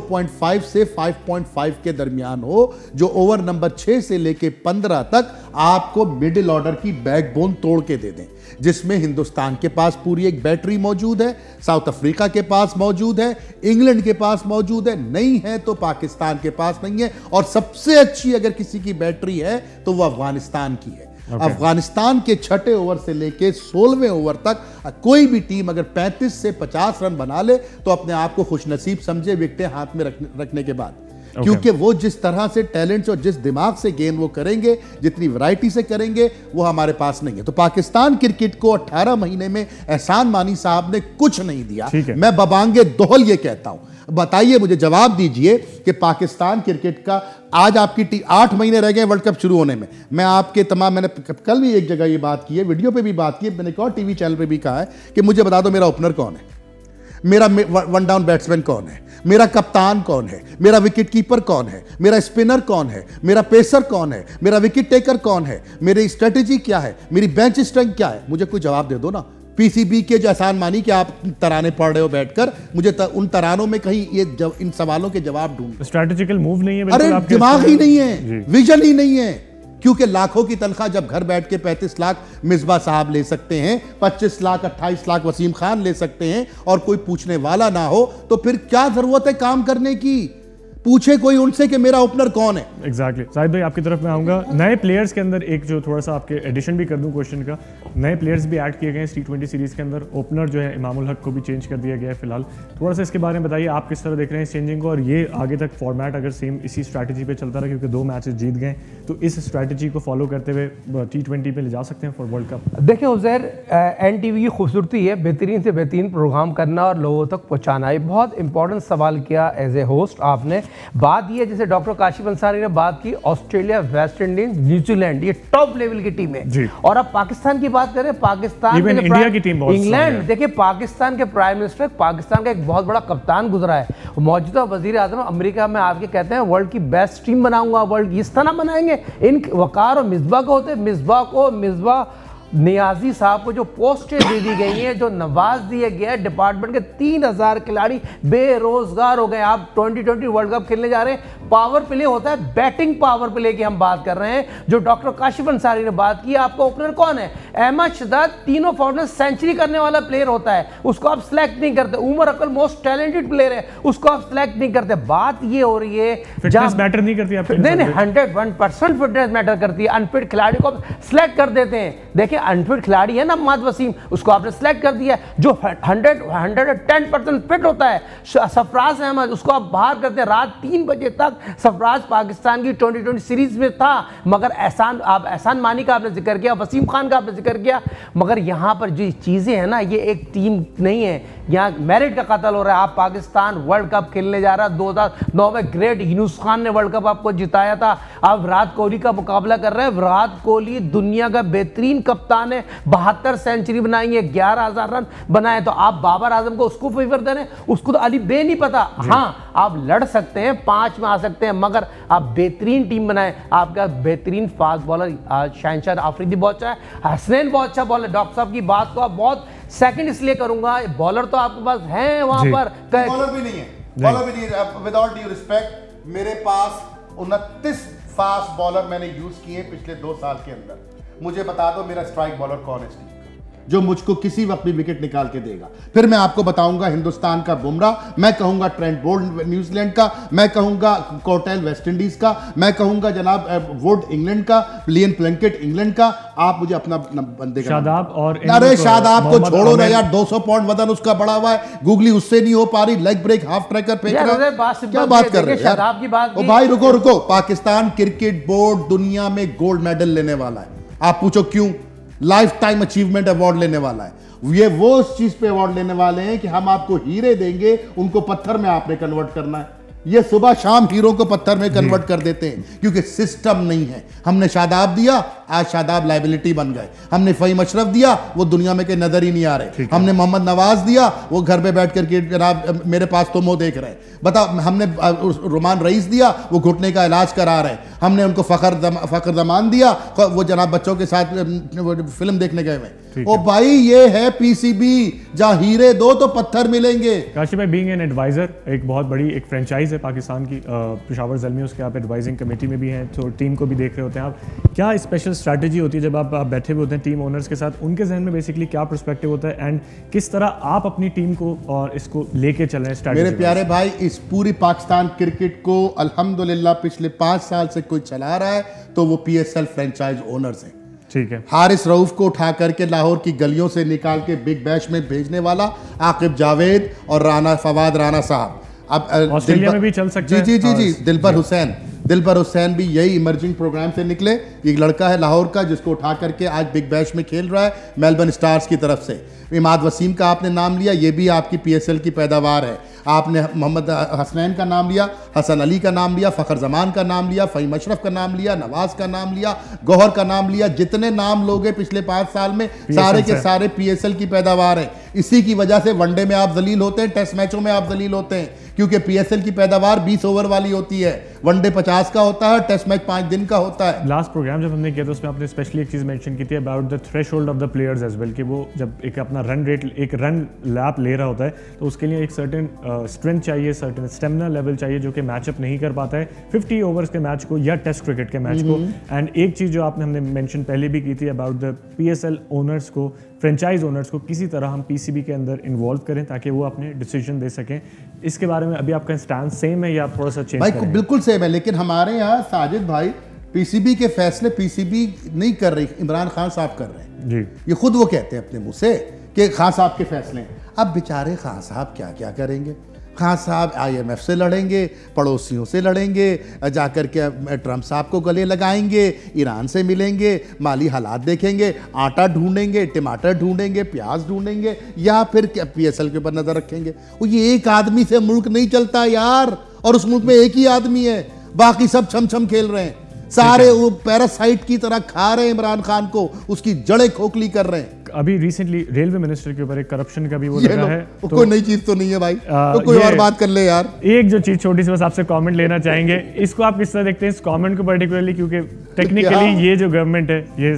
4.5 से 5.5 के दरमियान हो, जो ओवर नंबर 6 से लेके 15 तक आपको मिडिल ऑर्डर की बैकबोन तोड़ के दे दें, जिसमें हिंदुस्तान के पास पूरी एक बैटरी मौजूद है, साउथ अफ्रीका के पास मौजूद है, इंग्लैंड के पास मौजूद है, नहीं है तो पाकिस्तान के पास नहीं है, और सबसे अच्छी अगर किसी की बैटरी है तो वो अफगानिस्तान की है। अफगानिस्तान के छठे ओवर से लेके 16वें ओवर तक कोई भी टीम अगर 35 से 50 रन बना ले तो अपने आप को खुशनसीब समझे विकेटें हाथ में रखने के बाद, क्योंकि वो जिस तरह से टैलेंट और जिस दिमाग से गेंद वो करेंगे, जितनी वैरायटी से करेंगे, वो हमारे पास नहीं है। तो पाकिस्तान क्रिकेट को 18 महीने में एहसान मानी साहब ने कुछ नहीं दिया। मैं बबांगे दोहल ये कहता हूं, बताइए मुझे, जवाब दीजिए कि पाकिस्तान क्रिकेट का आज आपकी 8 महीने रह गए वर्ल्ड कप शुरू होने में। मैं आपके तमाम, मैंने कल भी एक जगह ये बात की है, वीडियो पे भी बात की है, मैंने एक और टीवी चैनल पे भी कहा है कि मुझे बता दो मेरा ओपनर कौन है, मेरा वन डाउन बैट्समैन कौन है, मेरा कप्तान कौन है, मेरा विकेट कीपर कौन है, मेरा स्पिनर कौन है, मेरा पेसर कौन है, मेरा विकेट टेकर कौन है, मेरी स्ट्रेटेजी क्या है, मेरी बेंच स्ट्रेंथ क्या है। मुझे कोई जवाब दे दो ना। पीसीबी के जो एहसान मानी कि आप तराने पढ़ रहे हो बैठकर, मुझे उन तरानों में कहीं ये इन सवालों के जवाब ढूंढ। स्ट्रैटेजिकल मूव नहीं है, अरे दिमाग ही नहीं है, विजन ही नहीं है, क्योंकि लाखों की तनख्वाह जब घर बैठ के 35 लाख मिसबा साहब ले सकते हैं, 25 लाख 28 लाख वसीम खान ले सकते हैं, और कोई पूछने वाला ना हो, तो फिर क्या जरूरत है काम करने की। पूछे कोई उनसे कि मेरा ओपनर कौन है। एग्जैक्टली शाहिद भाई, आपकी तरफ मैं आऊंगा। नए प्लेयर्स के अंदर एक जो थोड़ा सा आपके एडिशन भी कर दूं क्वेश्चन का, नए प्लेयर्स भी ऐड किए गए हैं T20 सीरीज के अंदर। ओपनर जो है इमामुल हक को भी चेंज कर दिया गया है फिलहाल। थोड़ा सा इसके बारे में बताइए, आप किस तरह देख रहे हैं इस चेंजिंग को, और ये आगे तक फॉर्मेट अगर सेम इसी स्ट्रैटेजी पे चलता रहा, क्योंकि 2 मैचेस जीत गए, तो इस स्ट्रैटेजी को फॉलो करते हुए T20 पे ले जा सकते हैं फॉर वर्ल्ड कप। देखिए उज़ैर, NTV की खूबसूरती है बेहतरीन से बेहतरीन प्रोग्राम करना और लोगों तक पहुँचाना। ये बहुत इंपॉर्टेंट सवाल किया एज ए होस्ट आपने। बात ये जैसे डॉक्टर काशिफ अंसारी ने बात की, ऑस्ट्रेलिया, वेस्ट इंडीज, न्यूजीलैंड, ये टॉप लेवल की टीम है। और अब पाकिस्तान की बात करें, पाकिस्तान, इंडिया की टीम, इंग्लैंड, देखिए पाकिस्तान के प्राइम मिनिस्टर, पाकिस्तान का एक बहुत बड़ा कप्तान गुजरा है, मौजूदा वजीर आजम अमेरिका में आके कहते हैं वर्ल्ड की बेस्ट टीम बनाऊंगा, वर्ल्ड इस तरह बनाएंगे। इन वकार और मिसबा को होते, मिसबा नियाजी साहब को जो पोस्टें दे दी गई हैं, जो नवाज दिए गए डिपार्टमेंट के 3000 खिलाड़ी बेरोजगार हो गए। आप 2020 वर्ल्ड कप खेलने जा रहे हैं, पावर प्ले होता है, बैटिंग पावर प्ले की हम बात कर रहे हैं, जो डॉक्टर काशिफ अंसारी ने बात की। आपका ओपनर कौन है? अहमद शहजाद, तीनों फॉर्मेट सेंचुरी करने वाला प्लेयर होता है, उसको आप सिलेक्ट नहीं करते। उमर अकल मोस्ट टैलेंटेड प्लेयर है, उसको आप सिलेक्ट नहीं करते। बात ये हो रही है, फिटनेस मैटर नहीं करती आपके? नहीं, 101% फिटनेस मैटर करती है। अनफिट खिलाड़ी को सिलेक्ट कर देते हैं। देखिए अनफिट खिलाड़ी है ना मोहम्मद वसीम, उसको आपने सिलेक्ट कर दिया। जो 110% फिट होता है सरफराज अहमद, उसको आप बाहर करते हैं। रात 3 बजे तक सरफराज पाकिस्तान की 2020 सीरीज में था, मगर एहसान मानी का आपने जिक्र किया, वसीम खान का आपने जिक्र किया, मगर यहाँ पर जो चीज़ें हैं ना, ये एक टीम नहीं है, यहाँ मेरिट का कत्ल हो रहा है। आप पाकिस्तान वर्ल्ड कप खेलने जा रहा है, 2009 में ग्रेट यूनुस खान ने वर्ल्ड कप आपको जिताया था। आप विराट कोहली का मुकाबला कर रहे हैं। विराट कोहली दुनिया का बेहतरीन कप्तान है, 72 सेंचुरी बनाई है, 11,000 रन बनाए, तो आप बाबर आजम को उसको फेवर दे रहे हैं, उसको तो अली बे नहीं पता। हाँ, आप लड़ सकते हैं, 5 में आ सकते हैं, मगर आप बेहतरीन टीम बनाए। आपका बेहतरीन फास्ट बॉलर शहनशाह आफरीदी बहुत अच्छा है, हसनैन बहुत अच्छा बॉलर। डॉक्टर साहब की बात को आप बहुत सेकंड इसलिए करूंगा, बॉलर तो आपके पास है वहां पर, बॉलर भी नहीं है, बॉलर भी नहीं है। विद ऑल ड्यू रिस्पेक्ट, मेरे पास 29 फास्ट बॉलर मैंने यूज किए पिछले 2 साल के अंदर। मुझे बता दो मेरा स्ट्राइक बॉलर कौन है इस टीम का, जो मुझको किसी वक्त भी विकेट निकाल के देगा। फिर मैं आपको बताऊंगा हिंदुस्तान का बुमराह, मैं कहूंगा ट्रेंट बोल्ट न्यूजीलैंड का, मैं कहूंगा कोटेल वेस्ट इंडीज का, मैं कहूंगा जनाब वुड इंग्लैंड का, लियन प्लंकेट इंग्लैंड का। आप मुझे अपना बंदे का शादाब और अरे शादाब को छोड़ो ना यार, 200 पाउंड वजन उसका बढ़ा हुआ है, गुगली उससे नहीं हो पा रही, लेग ब्रेक हाफ ट्रैकर फेंक रहा है, क्या बात कर रहे हैं? ओ भाई रुको, पाकिस्तान क्रिकेट बोर्ड दुनिया में गोल्ड मेडल लेने वाला है। आप पूछो क्यों? लाइफ टाइम अचीवमेंट अवार्ड लेने वाला है। ये वो उस चीज पे अवार्ड लेने वाले हैं कि हम आपको हीरे देंगे, उनको पत्थर में आपने कन्वर्ट करना है। ये सुबह शाम हीरो को पत्थर में कन्वर्ट कर देते हैं, क्योंकि सिस्टम नहीं है। हमने शादाब दिया, आज शादाब लाइबिलिटी बन गए। हमने फहीम अशरफ दिया, वो दुनिया में के नजर ही नहीं आ रहे। हमने मोहम्मद नवाज दिया, वो घर पे बैठ करके जनाब मेरे पास तो मुंह देख रहे हैं। बताओ, हमने रुमान रईस दिया, वो घुटने का इलाज करा रहे हैं। हमने उनको फ़ख्र ज़मान दिया, वो जनाब बच्चों के साथ फिल्म देखने गए हुए। ओ भाई ये है पीसीबी, जहाँ हीरे दो तो पत्थर मिलेंगे। काशिफ भाई, बीइंग एन एडवाइजर, एक बहुत बड़ी एक फ्रेंचाइज है पाकिस्तान की, पेशावर ज़ल्मी, उसके आप एडवाइजिंग कमेटी में भी हैं, तो टीम को भी देख रहे होते हैं आप। क्या स्पेशल स्ट्रैटेजी होती है जब आप बैठे हुए होते हैं टीम ओनर्स के साथ, उनके जहन में बेसिकली क्या पर्सपेक्टिव होता है एंड किस तरह आप अपनी टीम को और इसको लेके चल रहे हैं? मेरे प्यारे भाई, इस पूरी पाकिस्तान क्रिकेट को अल्हम्दुलिल्लाह पिछले 5 साल से कोई चला रहा है तो वो PSL फ्रेंचाइज ओनर्स हैं। ठीक है। हारिस रऊफ को उठा करके लाहौर की गलियों से निकाल के बिग बैश में भेजने वाला आकिब जावेद और फवाद राना साहब। अब ऑस्ट्रेलिया में भी चल सकते हैं। जी, दिलबर हुसैन भी यही इमर्जिंग प्रोग्राम से निकले। एक लड़का है लाहौर का जिसको उठा करके आज बिग बैश में खेल रहा है मेलबर्न स्टार्स की तरफ से। इमाद वसीम का आपने नाम लिया, ये भी आपकी PSL की पैदावार है। आपने मोहम्मद हसनैन का नाम लिया, हसन अली का नाम लिया, फ़खर जमान का नाम लिया, फ़हीम अशरफ का नाम लिया, नवाज का नाम लिया, गौहर का नाम लिया। जितने नाम लोग हैं पिछले 5 साल में सारे के सारे PSL की पैदावार हैं। इसी की वजह से वनडे में आप जलील होते हैं, टेस्ट मैचों में आप जलील होते हैं, क्योंकि PSL की पैदावार 20 ओवर वाली होती है, वनडे 50 का होता है, टेस्ट मैच 5 दिन का होता है। लास्ट प्रोग्राम जब हमने किया था उसमें आपने स्पेशली एक चीज़ मेंशन की थी about the threshold of the players as well, कि वो जब एक अपना रन रेट, एक रन लैप ले रहा होता है तो उसके लिए एक सर्टेन स्ट्रेंथ चाहिए, सर्टेन स्टेमिना लेवल चाहिए जो कि मैचअप नहीं कर पाता है 50 ओवर्स के मैच को या टेस्ट क्रिकेट के मैच को। एंड एक चीज़ जो आपने हमने मेंशन पहले भी की थी अबाउट द PSL ओनर्स को, फ्रेंचाइज ओनर्स को किसी तरह हम PCB के अंदर इन्वॉल्व करें ताकि वो अपने डिसीजन दे सकें। इसके बारे में अभी आपका स्टैंड सेम है या आप थोड़ा सा चेंज भाई? करेंगे? बिल्कुल सेम है, लेकिन हमारे यहाँ साजिद भाई PCB के फैसले PCB नहीं कर रही, इमरान खान साहब कर रहे हैं जी। ये खुद वो कहते हैं अपने मुंह से कि खान साहब के फैसले हैं। अब बेचारे खान साहब क्या क्या करेंगे? खान साहब IMF से लड़ेंगे, पड़ोसियों से लड़ेंगे, जाकर के ट्रंप साहब को गले लगाएंगे, ईरान से मिलेंगे, माली हालात देखेंगे, आटा ढूंढेंगे, टमाटर ढूंढेंगे, प्याज ढूंढेंगे, या फिर PSL के ऊपर नजर रखेंगे। वो ये एक आदमी से मुल्क नहीं चलता यार, और उस मुल्क में एक ही आदमी है, बाकी सब छम छम खेल रहे हैं, सारे वो पैरासाइट की तरह खा रहे हैं इमरान खान को, उसकी जड़ें खोखली कर रहे हैं। अभी रिसेंटली रेलवे मिनिस्टर के ऊपर एक करप्शन का भी वो लगा है, तो कोई नई चीज तो नहीं है भाई, तो कोई और बात कर ले यार। एक जो चीज छोटी सी बस आपसे कमेंट लेना चाहेंगे, इसको आप किस तरह देखते हैं इस कमेंट को पर्टिकुलरली, क्योंकि टेक्निकली ये जो गवर्नमेंट है ये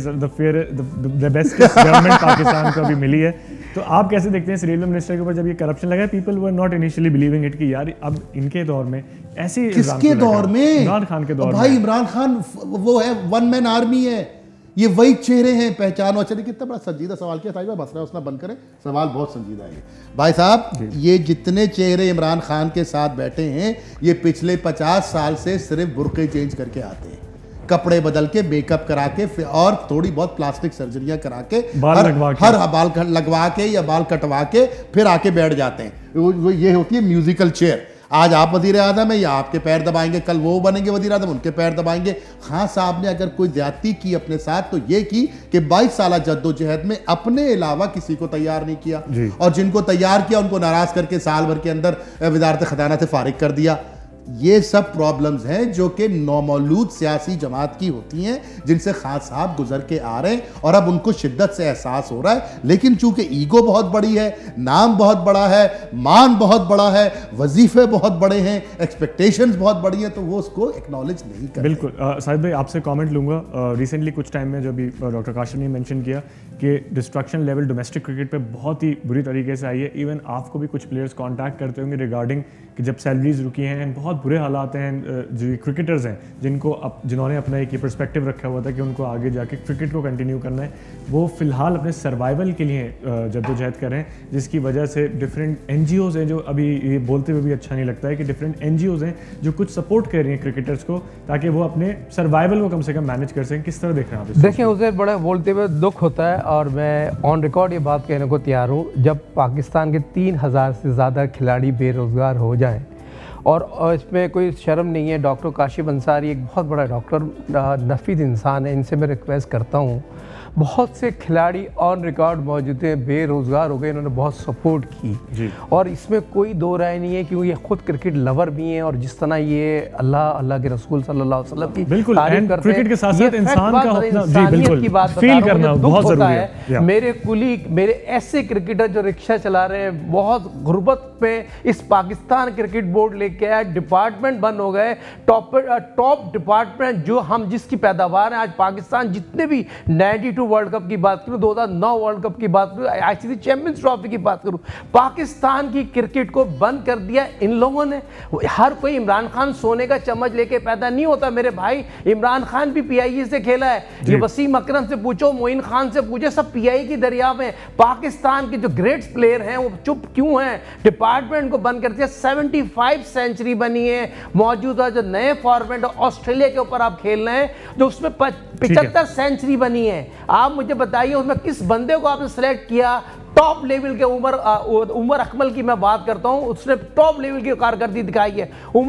द बेस्ट गवर्नमेंट पाकिस्तान को अभी मिली है, तो आप कैसे देखते हैं इस रेलवे मिनिस्टर के ऊपर जब ये करप्शन लगा? People were not initially believing it कि यार अब इनके दौर में ऐसे, किसके दौर में? इमरान खान के दौर में। भाई इमरान खान वो है, वन मैन आर्मी है, ये वही चेहरे हैं, पहचान। अच्छा कितना बड़ा संजीदा सवाल किया था, मसला उसना बंद करें, सवाल बहुत संजीदा है भाई साहब। ये जितने चेहरे इमरान खान के साथ बैठे हैं ये पिछले 50 साल से सिर्फ बुर्के चेंज करके आते हैं, कपड़े बदल के, मेकअप करा के और थोड़ी बहुत प्लास्टिक सर्जरियां करा के, हर बाल लगवा के या बाल कटवा के फिर आके बैठ जाते हैं। ये होती है म्यूजिकल चेयर। आज आप वजीर आजम है या आपके पैर दबाएंगे, कल वो बनेंगे वजीर आजम, उनके पैर दबाएंगे। खान साहब ने अगर कोई ज्यादती की अपने साथ तो ये की कि 22 साल जद्दोजहद में अपने अलावा किसी को तैयार नहीं किया, और जिनको तैयार किया उनको नाराज करके साल भर के अंदर वजारत खजाना से फारिग कर दिया। ये सब प्रॉब्लम्स हैं जो कि नौमौलूद सियासी जमात की होती हैं, जिनसे खान साहब गुजर के आ रहे हैं और अब उनको शिद्दत से एहसास हो रहा है। लेकिन चूंकि ईगो बहुत बड़ी है, नाम बहुत बड़ा है, मान बहुत बड़ा है, वजीफे बहुत बड़े हैं, एक्सपेक्टेशंस बहुत बड़ी हैं, तो वो उसको एक्नॉलेज नहीं करते। बिल्कुल। साहिद भाई आपसे कमेंट लूंगा। रिसेंटली कुछ टाइम में जो भी डॉक्टर काशिफ ने मेंशन किया कि डिस्ट्रक्शन लेवल डोमेस्टिक क्रिकेट पे बहुत ही बुरी तरीके से आई है। इवन आपको भी कुछ प्लेयर्स कांटेक्ट करते होंगे रिगार्डिंग कि जब सैलरीज रुकी हैं, बहुत बुरे हालात हैं। जो क्रिकेटर्स हैं जिन्होंने अपना एक पर्सपेक्टिव रखा हुआ था कि उनको आगे जाके क्रिकेट को कंटिन्यू करना है, वो फिलहाल अपने सर्वाइवल के लिए जद्दोजहद कर रहे हैं, जिसकी वजह से डिफरेंट NGOs हैं, जो अभी ये बोलते हुए भी अच्छा नहीं लगता है कि डिफरेंट NGOs हैं जो कुछ सपोर्ट कर रही हैं क्रिकेटर्स को ताकि वो अपने सर्वाइवल को कम से कम मैनेज कर सकें। किस तरह देख रहे हैं आप? देखिए, उसे बड़ा बोलते हुए दुख होता है और मैं ऑन रिकॉर्ड ये बात कहने को तैयार हूँ, जब पाकिस्तान के 3000 से ज़्यादा खिलाड़ी बेरोज़गार हो जाएं और इसमें कोई शर्म नहीं है। डॉक्टर काशिफ अंसारी एक बहुत बड़ा डॉक्टर, नफीस इंसान है, इनसे मैं रिक्वेस्ट करता हूँ बहुत से खिलाड़ी ऑन रिकॉर्ड मौजूद हैं, बेरोजगार हो गए, इन्होंने बहुत सपोर्ट की और इसमें कोई दो राय नहीं है क्योंकि ये खुद क्रिकेट लवर भी हैं और जिस तरह ये अल्लाह के रसूल सल्लल्लाहु अलैहि वसल्लम की तारीफ करते हैं, क्रिकेट के साथ-साथ इंसान का इंसानियत की बात फील करना बहुत जरूरी है। मेरे कुलीग, मेरे ऐसे क्रिकेटर जो रिक्शा चला रहे हैं, बहुत गुर्बत पे इस पाकिस्तान क्रिकेट बोर्ड लेके आया, डिपार्टमेंट बंद हो गए, टॉप डिपार्टमेंट जो हम जिसकी पैदावार है आज पाकिस्तान, जितने भी 92 वर्ल्ड कप की बात करूं, 2009 वर्ल्ड कप की बात करूं, आईसीसी चैंपियंस ट्रॉफी की बात करूं, पाकिस्तान की क्रिकेट को बंद कर दिया इन लोगों ने। हर कोई इमरान खान सोने का चम्मच लेके पैदा नहीं होता मेरे भाई, इमरान खान भी पीआईए से खेला है, ये वसीम अकरम से पूछो, मोइन खान से पूछो, सब पीआई की दरिया में। पाकिस्तान के जो ग्रेट प्लेयर हैं वो चुप क्यों हैं? डिपार्टमेंट को बंद कर दिया। 75 सेंचुरी बनी है, मौजूदा जो नए फॉर्मेट ऑस्ट्रेलिया के ऊपर आप खेल रहे हैं जो उसमें 75 सेंचुरी बनी है। आप मुझे बताइए उसमें किस बंदे को आपने सेलेक्ट किया? टॉप लेवल के उमर अकमल की मैं बात करता हूं, उसने टॉप लेवल की कारकर्दगी दिखाई है।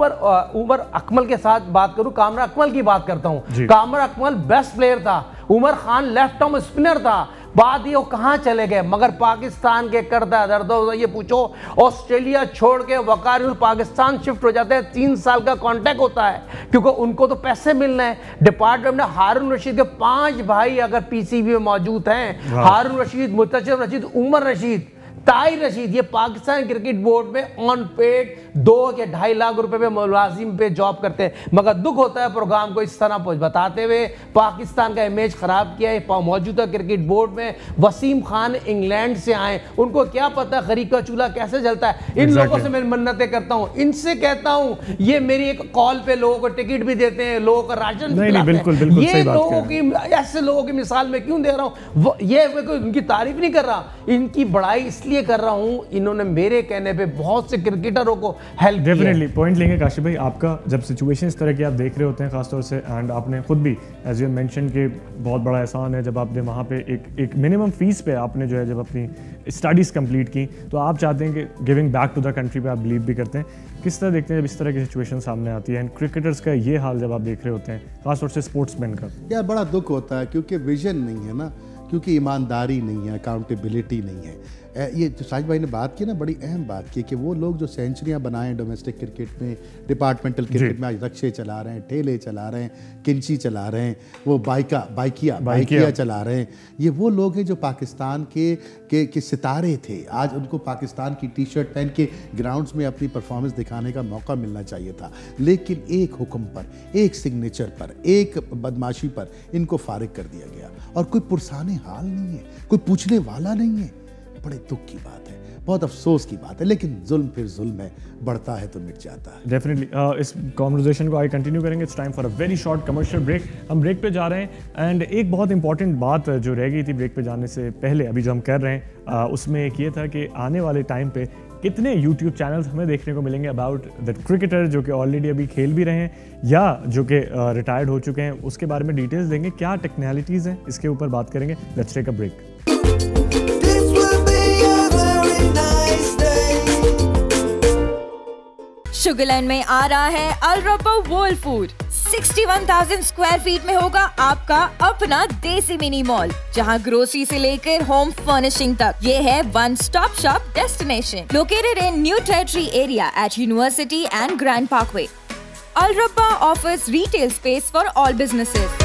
उमर अकमल के साथ बात करूं, कामरा अकमल की बात करता हूं, कामरा अकमल बेस्ट प्लेयर था, Umar Khan left arm spinner था, बाद ये वो कहां चले गए? मगर पाकिस्तान के करदा दर्दो ये पूछो, ऑस्ट्रेलिया छोड़ के वकारुल पाकिस्तान शिफ्ट हो जाते हैं, 3 साल का कॉन्ट्रैक्ट होता है क्योंकि उनको तो पैसे मिलने हैं। डिपार्टमेंट में हारून रशीद के 5 भाई अगर पीसीबी में मौजूद हैं, हारून रशीद, मुतशिर रशीद, उमर रशीद, ताई रशीद, ये पाकिस्तान क्रिकेट बोर्ड में ऑन पेड 2 या 2.5 लाख रुपए में मुलाजिम पे जॉब करते हैं। मगर दुख होता है प्रोग्राम को इस तरह बताते हुए पाकिस्तान का इमेज खराब किया है। मौजूदा क्रिकेट बोर्ड में वसीम खान इंग्लैंड से आए, उनको क्या पता गरीब का चूल्हा कैसे जलता है। इन लोगों से मैं मन्नतें करता हूँ, इनसे कहता हूँ ये मेरी एक कॉल पे लोगों को टिकट भी देते हैं, लोगों का राशन भी खिलाते हैं। ये लोगों की, ऐसे लोगों की मिसाल में क्यों दे रहा हूँ? ये उनकी तारीफ नहीं कर रहा, इनकी बड़ाई इसलिए कर रहा हूं, इन्होंने मेरे कहने पे बहुत से क्रिकेटरों को हेल्प किया। डेफिनेटली पॉइंट लेंगे काशिफ भाई, आपका जब सिचुएशन इस तरह की आप देख रहे होते हैं खासतौर से, एंड आपने खुद भी एज यू मेंशन के बहुत बड़ा एहसान है जब आपने वहाँ पे एक मिनिमम फीस पे आपने जो है जब अपनी स्टडीज कंप्लीट की, तो आप चाहते हैं कि giving back to the country पे आप बिलीव भी करते हैं। किस तरह देखते हैं जब इस तरह की सिचुएशन सामने आती है एंड क्रिकेटर्स का ये हाल जब आप देख रहे होते हैं खासतौर से स्पोर्ट्समैन का? यार बड़ा दुख होता है क्योंकि विजन नहीं है ना, क्योंकि ईमानदारी नहीं है, अकाउंटेबिलिटी नहीं है। ये जो साजिद भाई ने बात की ना, बड़ी अहम बात की कि वो लोग जो सेंचुरियां बनाएं डोमेस्टिक क्रिकेट में, डिपार्टमेंटल क्रिकेट में आज रक्शे चला रहे हैं, ठेले चला रहे हैं, किंची चला रहे हैं, वो बाइकिया चला रहे हैं, ये वो लोग हैं जो पाकिस्तान के सितारे थे। आज उनको पाकिस्तान की टी शर्ट पहन के ग्राउंड्स में अपनी परफॉर्मेंस दिखाने का मौका मिलना चाहिए था, लेकिन एक हुक्म पर, एक सिग्नेचर पर, एक बदमाशी पर इनको फारिग कर दिया गया और कोई पुरसाने हाल नहीं है, कोई पूछने वाला नहीं है। बड़े दुख की बात है, बहुत अफसोस की बात है, लेकिन जुल्म फिर जुल्म है, बढ़ता है तो मिट जाता है। डेफिनेटली इस कॉन्वर्जेशन को आगे कंटिन्यू करेंगे। It's time for a very short commercial break. हम ब्रेक पे जा रहे हैं एंड एक बहुत इंपॉर्टेंट बात जो रह गई थी ब्रेक पे जाने से पहले अभी जो हम कर रहे हैं उसमें एक ये था कि आने वाले टाइम पे कितने यूट्यूब चैनल्स हमें देखने को मिलेंगे अबाउट द क्रिकेटर जो कि ऑलरेडी अभी खेल भी रहे हैं या जो कि रिटायर्ड हो चुके हैं, उसके बारे में डिटेल्स देंगे, क्या टेक्निकलिटीज़ हैं, इसके ऊपर बात करेंगे। Let's take a break. Sugarland में आ रहा है Alrabba world food. 61,000 square feet में होगा आपका अपना देसी मिनी मॉल, जहां ग्रोसरी से लेकर होम फर्निशिंग तक ये है one stop shop destination located in new territory area at university and grand parkway. Alrabba offers retail space for all businesses.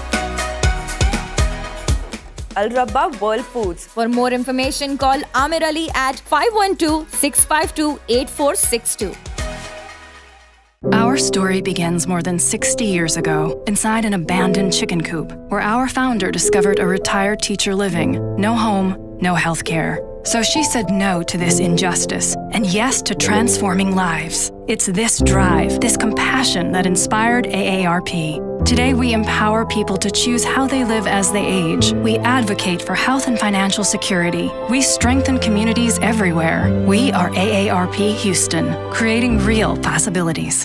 Al-Rabba World Foods. For more information, call Amir Ali at 512-652-8462. Our story begins more than 60 years ago inside an abandoned chicken coop where our founder discovered a retired teacher living, no home, no health care. So she said no to this injustice and yes to transforming lives. It's this drive, this compassion that inspired AARP. Today we empower people to choose how they live as they age. We advocate for health and financial security. We strengthen communities everywhere. We are AARP Houston, creating real possibilities.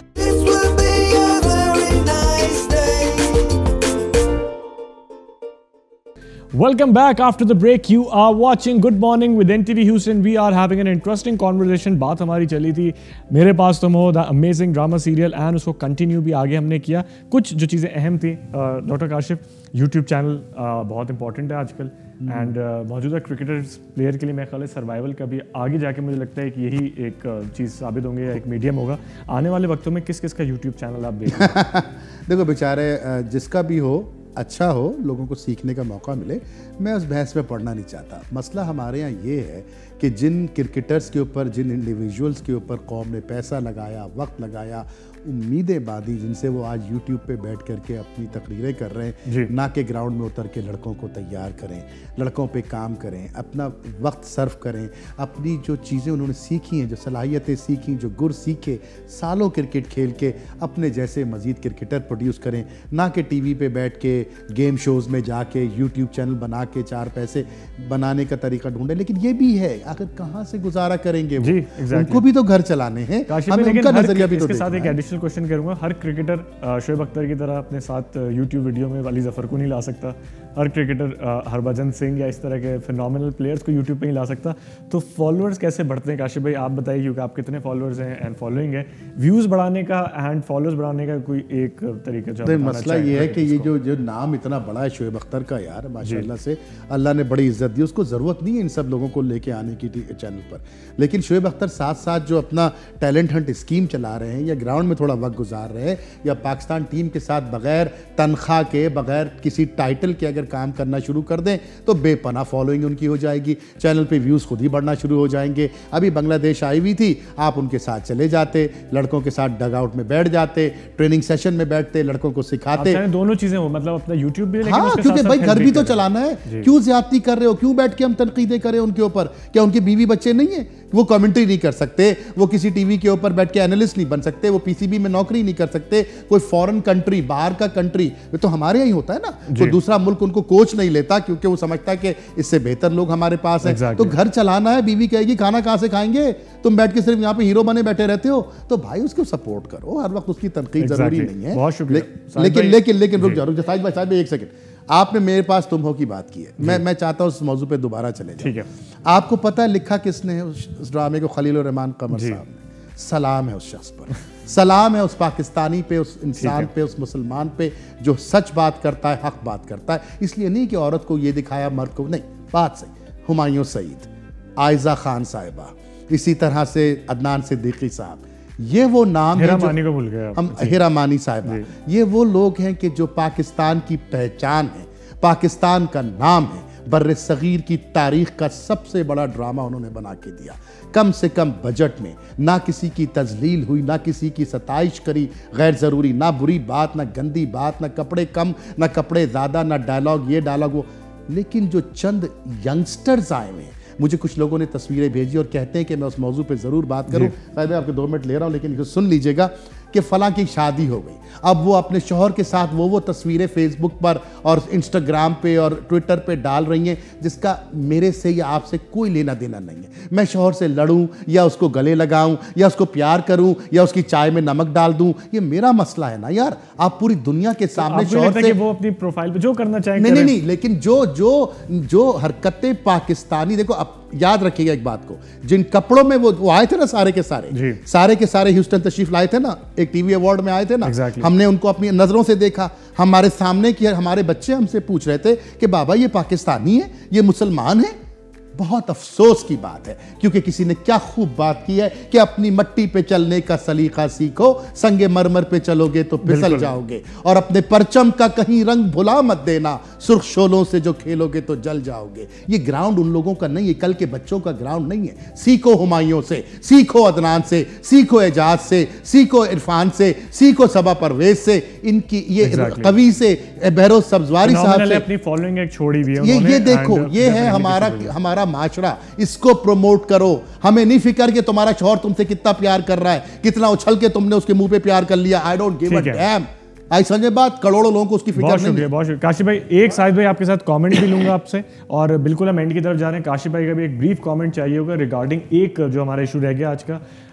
Welcome back after the break. You are watching Good Morning with NTV Houston. We are having an interesting conversation. बात हमारी चली थी मेरे Paas Tum Ho, the amazing drama serial, and उसको कंटिन्यू भी आगे हमने किया. कुछ जो चीज़ें अहम थी, डॉक्टर काशिफ, यूट्यूब चैनल बहुत इंपॉर्टेंट है आजकल, एंड मौजूदा क्रिकेटर्स प्लेयर के लिए मैं ख्याल है सर्वाइवल का भी आगे जाके मुझे लगता है कि यही एक चीज़ साबित होंगे या एक मीडियम होगा. आने वाले वक्तों में किस किस का यूट्यूब चैनल आप देखें? देखो बेचारे, जिसका भी हो अच्छा हो, लोगों को सीखने का मौका मिले, मैं उस बहस में पढ़ना नहीं चाहता. मसला हमारे यहाँ ये है कि जिन क्रिकेटर्स के ऊपर, जिन इंडिविजुअल्स के ऊपर कौम ने पैसा लगाया, वक्त लगाया, उम्मीदें बांधी, जिनसे वो आज यूट्यूब पे बैठ करके अपनी तकरीरें कर रहे हैं, ना कि ग्राउंड में उतर के लड़कों को तैयार करें, लड़कों पे काम करें, अपना वक्त सर्व करें, अपनी जो चीज़ें उन्होंने सीखी हैं, जो सलाहियतें सीखी, जो गुर सीखे, सालों क्रिकेट खेल के अपने जैसे मज़ीद क्रिकेटर प्रोड्यूस करें, ना कि टीवी पे बैठ के गेम शोज़ में जाके यूट्यूब चैनल बना के 4 पैसे बनाने का तरीका ढूंढें. लेकिन ये भी है, आखिर कहाँ से गुजारा करेंगे वो? उनको भी तो घर चलाने हैं, हमें उनका नजरिया भी तो देखना है. क्वेश्चन करूंगा, हर क्रिकेटर शोएब अख्तर की तरह अपने साथ यूट्यूब वीडियो में वाली जफर को नहीं ला सकता. हर क्रिकेटर हरभजन सिंह या इस तरह के फिनोमिनल प्लेयर्स को यूट्यूब पे नहीं ला सकता. तो फॉलोअर्स कैसे बढ़ते हैं काशिफ भाई, आप बताइए, क्योंकि आप कितने फॉलोअर्स हैं एंड फॉलोइंग है, व्यूज बढ़ाने का एंड फॉलोअर्स बढ़ाने का कोई एक तरीका? जो मसला ये है कि ये जो नाम इतना बड़ा है शोएब अख्तर का, यार माशाल्लाह से अल्लाह ने बड़ी इज्जत दी, उसको ज़रूरत नहीं है इन सब लोगों को लेके आने की चैनल पर. लेकिन शोएब अख्तर साथ साथ जो अपना टैलेंट हंट स्कीम चला रहे हैं, या ग्राउंड में थोड़ा वक्त गुजार रहे हैं, या पाकिस्तान टीम के साथ बगैर तनख्वाह के, बगैर किसी टाइटल के अगर काम करना शुरू कर दें तो बेपनाह फॉलोइंग उनकी हो जाएगी. चैनल पे व्यूज़ खुद ही बढ़ना शुरू हो जाएंगे. अभी बांग्लादेश आई हुई थी, आप उनके साथ चले जाते, लड़कों के साथ डग आउट में बैठ जाते, ट्रेनिंग सेशन में बैठते, लड़कों को सिखाते. दोनों चीज़ें हो, मतलब अपना यूट्यूब भी, हाँ, क्योंकि भाई घर भी तो चलाना है. क्यों ज्यादती कर रहे हो? क्यों बैठ के हम तनकीदें करें उनके ऊपर? क्या उनके बीवी बच्चे नहीं है? वो कमेंट्री नहीं कर सकते, वो किसी टीवी के ऊपर बैठ के एनालिस्ट नहीं बन सकते, वो पीसीबी में नौकरी नहीं कर सकते, कोई फॉरेन कंट्री, बाहर का कंट्री, ये तो हमारे यहाँ ही होता है ना. तो दूसरा मुल्क उनको कोच नहीं लेता क्योंकि वो समझता है कि इससे बेहतर लोग हमारे पास हैं. तो घर चलाना है, बीवी कहेगी खाना कहाँ से खाएंगे, तुम बैठ के सिर्फ यहाँ पे हीरो बने बैठे रहते हो, तो भाई उसको सपोर्ट करो. हर वक्त उसकी तनकीद जरूरी नहीं है. लेकिन रुक जाओ साहिद भाई, एक सेकंड. आपने मेरे पास तुम हो की बात की है, मैं चाहता हूं उस मौजू पे दोबारा चले जाएं. ठीक है. आपको पता है लिखा किसने है उस ड्रामे को? खलील रहमान कमर साहब ने. सलाम है उस शख्स पर, सलाम है उस पाकिस्तानी पे, उस इंसान पे, उस मुसलमान पे जो सच बात करता है, हक बात करता है. इसलिए नहीं कि औरत को ये दिखाया, मर्द को नहीं. बात सही. हुमायूं सईद, आयजा खान साहिबा, इसी तरह से अदनान सिद्दीकी साहब, ये वो नाम है जो को भूल गए हम, हिरामानी साहिबा, ये वो लोग हैं कि जो पाकिस्तान की पहचान है, पाकिस्तान का नाम है. बर्रे सगीर की तारीख का सबसे बड़ा ड्रामा उन्होंने बना के दिया. कम से कम बजट में ना किसी की तजलील हुई, ना किसी की सताइश करी गैर ज़रूरी, ना बुरी बात, ना गंदी बात, ना कपड़े कम, ना कपड़े ज़्यादा, ना डायलॉग ये डायलॉग वो. लेकिन जो चंद यंगस्टर्स आए हुए हैं, मुझे कुछ लोगों ने तस्वीरें भेजी और कहते हैं कि मैं उस मौजू पे ज़रूर बात करूं. मैं आपके 2 मिनट ले रहा हूं, लेकिन इसे सुन लीजिएगा कि फ़लाँ की शादी हो गई. अब वो अपने शौहर के साथ वो तस्वीरें फेसबुक पर और इंस्टाग्राम पे और ट्विटर पे डाल रही हैं, जिसका मेरे से या आपसे कोई लेना देना नहीं है. मैं शौहर से लड़ूं या उसको गले लगाऊं या उसको प्यार करूं या उसकी चाय में नमक डाल दूं, ये मेरा मसला है ना यार. आप पूरी दुनिया के सामने शौहर से, वो अपनी प्रोफाइल पे जो करना चाहेंगे नहीं, लेकिन जो हरकतें पाकिस्तानी, देखो अब याद रखिएगा एक बात को, जिन कपड़ों में वो आए थे ना, सारे के सारे ह्यूस्टन तशरीफ लाए थे ना, एक टीवी अवार्ड में आए थे ना. हमने उनको अपनी नजरों से देखा, हमारे सामने किया. हमारे बच्चे हमसे पूछ रहे थे कि बाबा ये पाकिस्तानी है, ये मुसलमान है. बहुत अफसोस की बात है, क्योंकि किसी ने क्या खूब बात की है कि अपनी मट्टी पे चलने का सलीका सीखो, संगे मरमर पे चलोगे तो फिसल जाओगे, और अपने परचम का कहीं रंग भुला मत देना, सुर्ख शोलों से जो खेलोगे तो जल जाओगे. ये ग्राउंड उन लोगों का नहीं है, कल के बच्चों का ग्राउंड नहीं है. सीखो हुमायूं से, सीखो अदनान से, सीखो एजाज से, सीखो इरफान से, सीखो सबा परवेज से, इनकी ये कवि से, बहरोज सब्जवारी साहब से. अपनी फॉलोइंग एक छोड़ी हुई है. ये देखो, ये है हमारा माशरा. इसको प्रमोट करो. हमें नहीं फिक्र कि तुम्हारा शौहर तुमसे कितना प्यार कर रहा है, कितना उछल के तुमने उसके मुंह पे प्यार कर लिया. I don't give a damn. I समझे बात, करोड़ों लोगों को उसकी फिक्र नहीं है. बहुत शुक्रिया काशिफ भाई. एक साहिद भाई आपके साथ कमेंट भी लूंगा आपसे, और बिल्कुल हम एंड की तरफ जा रहे हैं. काशिफ भाई का भी एक ब्रीफ कमेंट चाहिए होगा रिगार्डिंग एक जो हमारा इशू रह गया आज का,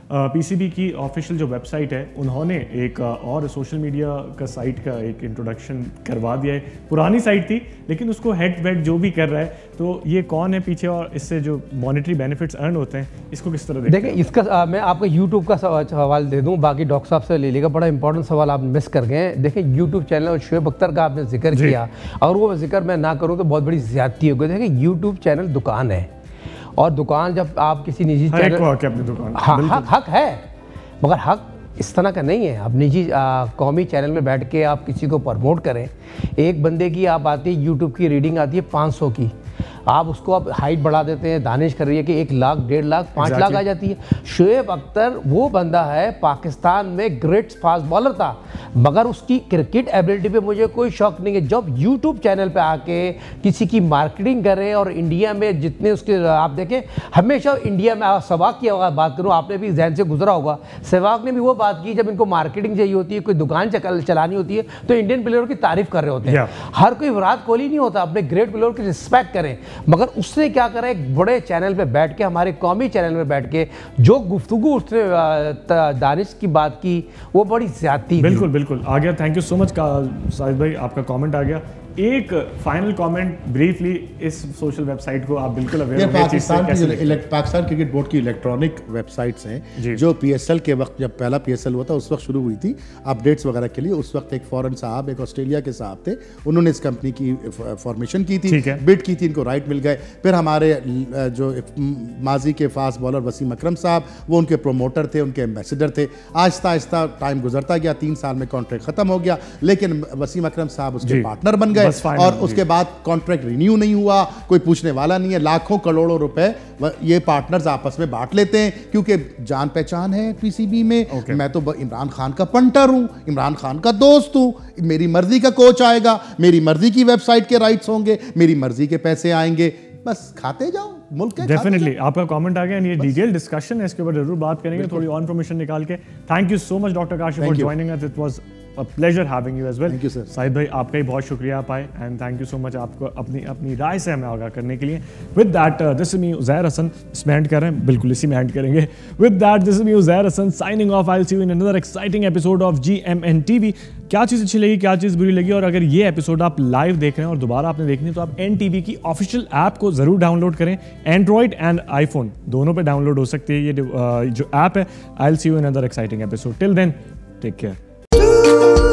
पीसीबी की ऑफिशियल जो वेबसाइट है उन्होंने एक और सोशल मीडिया का साइट का एक इंट्रोडक्शन करवा दिया है। पुरानी साइट थी लेकिन उसको हेड वेड जो भी कर रहा है, तो ये कौन है पीछे और इससे जो मॉनेटरी बेनिफिट्स अर्न होते हैं इसको किस तरह देखिए इसका मैं आपको यूट्यूब का सवाल दे दूं, बाकी डॉक्टर साहब से ले लेगा। बड़ा इंपॉर्टेंट सवाल आप मिस कर गए। देखिए यूट्यूब चैनल और शोएब अख्तर का आपने जिक्र किया, और वो जिक्र मैं ना करूँ तो बहुत बड़ी ज्यादती होगी। देखिए यूट्यूब चैनल दुकान है, और दुकान जब आप किसी निजी चैनल अपनी दुकान हक है, मगर हक इस तरह का नहीं है। आप निजी कौमी चैनल में बैठ के आप किसी को प्रमोट करें। एक बंदे की आप आती है यूट्यूब की रीडिंग आती है 500 की, आप उसको आप हाइट बढ़ा देते हैं। दानिश कर रही है कि 1 लाख, 1.5 लाख, 5 लाख आ जाती है। शोएब अख्तर वो बंदा है, पाकिस्तान में ग्रेट फास्ट बॉलर था, मगर उसकी क्रिकेट एबिलिटी पे मुझे कोई शौक नहीं है। जब यूट्यूब चैनल पे आके किसी की मार्केटिंग करे, और इंडिया में जितने उसके आप देखें, हमेशा इंडिया में सहवाग की बात करूँ, आपने भी जहन से गुजरा होगा, सहवाग ने भी वो बात की जब इनको मार्केटिंग चाहिए होती है, कोई दुकान चलानी होती है, तो इंडियन प्लेयर की तारीफ कर रहे होते हैं। हर कोई विराट कोहली नहीं होता, अपने ग्रेट प्लेयर की रिस्पेक्ट करें। मगर उसने क्या करा, एक बड़े चैनल पे बैठ के, हमारे कौमी चैनल पे बैठ के जो गुफ्तगू उसने दानिश की बात की, वो बड़ी ज्यादती। बिल्कुल बिल्कुल आ गया। Thank you so much Sajid भाई, आपका कमेंट आ गया। एक फाइनल कमेंट ब्रीफली इस सोशल वेबसाइट को आप बिल्कुल अवेयर हो पाकिस्तान क्रिकेट बोर्ड की इलेक्ट्रॉनिक वेबसाइट्स हैं जो पीएसएल के वक्त, जब पहला पीएसएल हुआ था उस वक्त शुरू हुई थी अपडेट्स वगैरह के लिए। उस वक्त एक फॉरेन साहब, एक ऑस्ट्रेलिया के साहब थे, उन्होंने इस कंपनी की फॉर्मेशन की थी, बिड की थी, इनको राइट मिल गए। फिर हमारे जो माजी के फास्ट बॉलर वसीम अकरम साहब, वो उनके प्रोमोटर थे, उनके एम्बेसडर थे। आहिस्ता आहिस्ता टाइम गुजरता गया, 3 साल में कॉन्ट्रैक्ट खत्म हो गया, लेकिन वसीम अकरम साहब उसके पार्टनर बन गए, और उसके बाद कॉन्ट्रैक्ट रिन्यू नहीं हुआ, कोई पूछने वाला नहीं है। लाखों करोड़ों रुपए ये पार्टनर्स आपस में बांट लेते हैं, क्योंकि जान पहचान है पीसीबी में। मैं तो इमरान खान का पंटर हूं, इमरान खान का दोस्त हूं, मेरी मर्जी का कोच आएगा, मेरी मर्जी की वेबसाइट के राइट्स होंगे, मेरी मर्जी के पैसे आएंगे, बस खाते जाओ मुल्क के। डेफिनेटली आपका कमेंट आ गया, ये डिटेल डिस्कशन है, इसके ऊपर जरूर बात करेंगे, थोड़ी और इन्फॉर्मेशन निकाल के। Thank you so much doctor Kashif for joining us, it was a pleasure having you as well. Thank you sir. Sahid भाई आपका ही बहुत शुक्रिया आप आए, and thank you so much आपको अपनी राय से हमें आगाह करने के लिए। With that this is me Uzair Hasan, इसमें एंड कर रहे हैं, बिल्कुल इसी में एंड करेंगे। With that this is me Uzair Hasan signing off. I will see you in another exciting episode of GMN TV। क्या चीज़ अच्छी लगी, क्या चीज़ बुरी लगी, और अगर ये एपिसोड आप लाइव देख रहे हैं और दोबारा आपने देखनी है तो आप NTV की ऑफिशियल ऐप को ज़रूर डाउनलोड करें। एंड्रॉइड एंड आईफोन दोनों पे डाउनलोड हो सकती है ये जो ऐप है। I will see you in another exciting episode. Till then take care.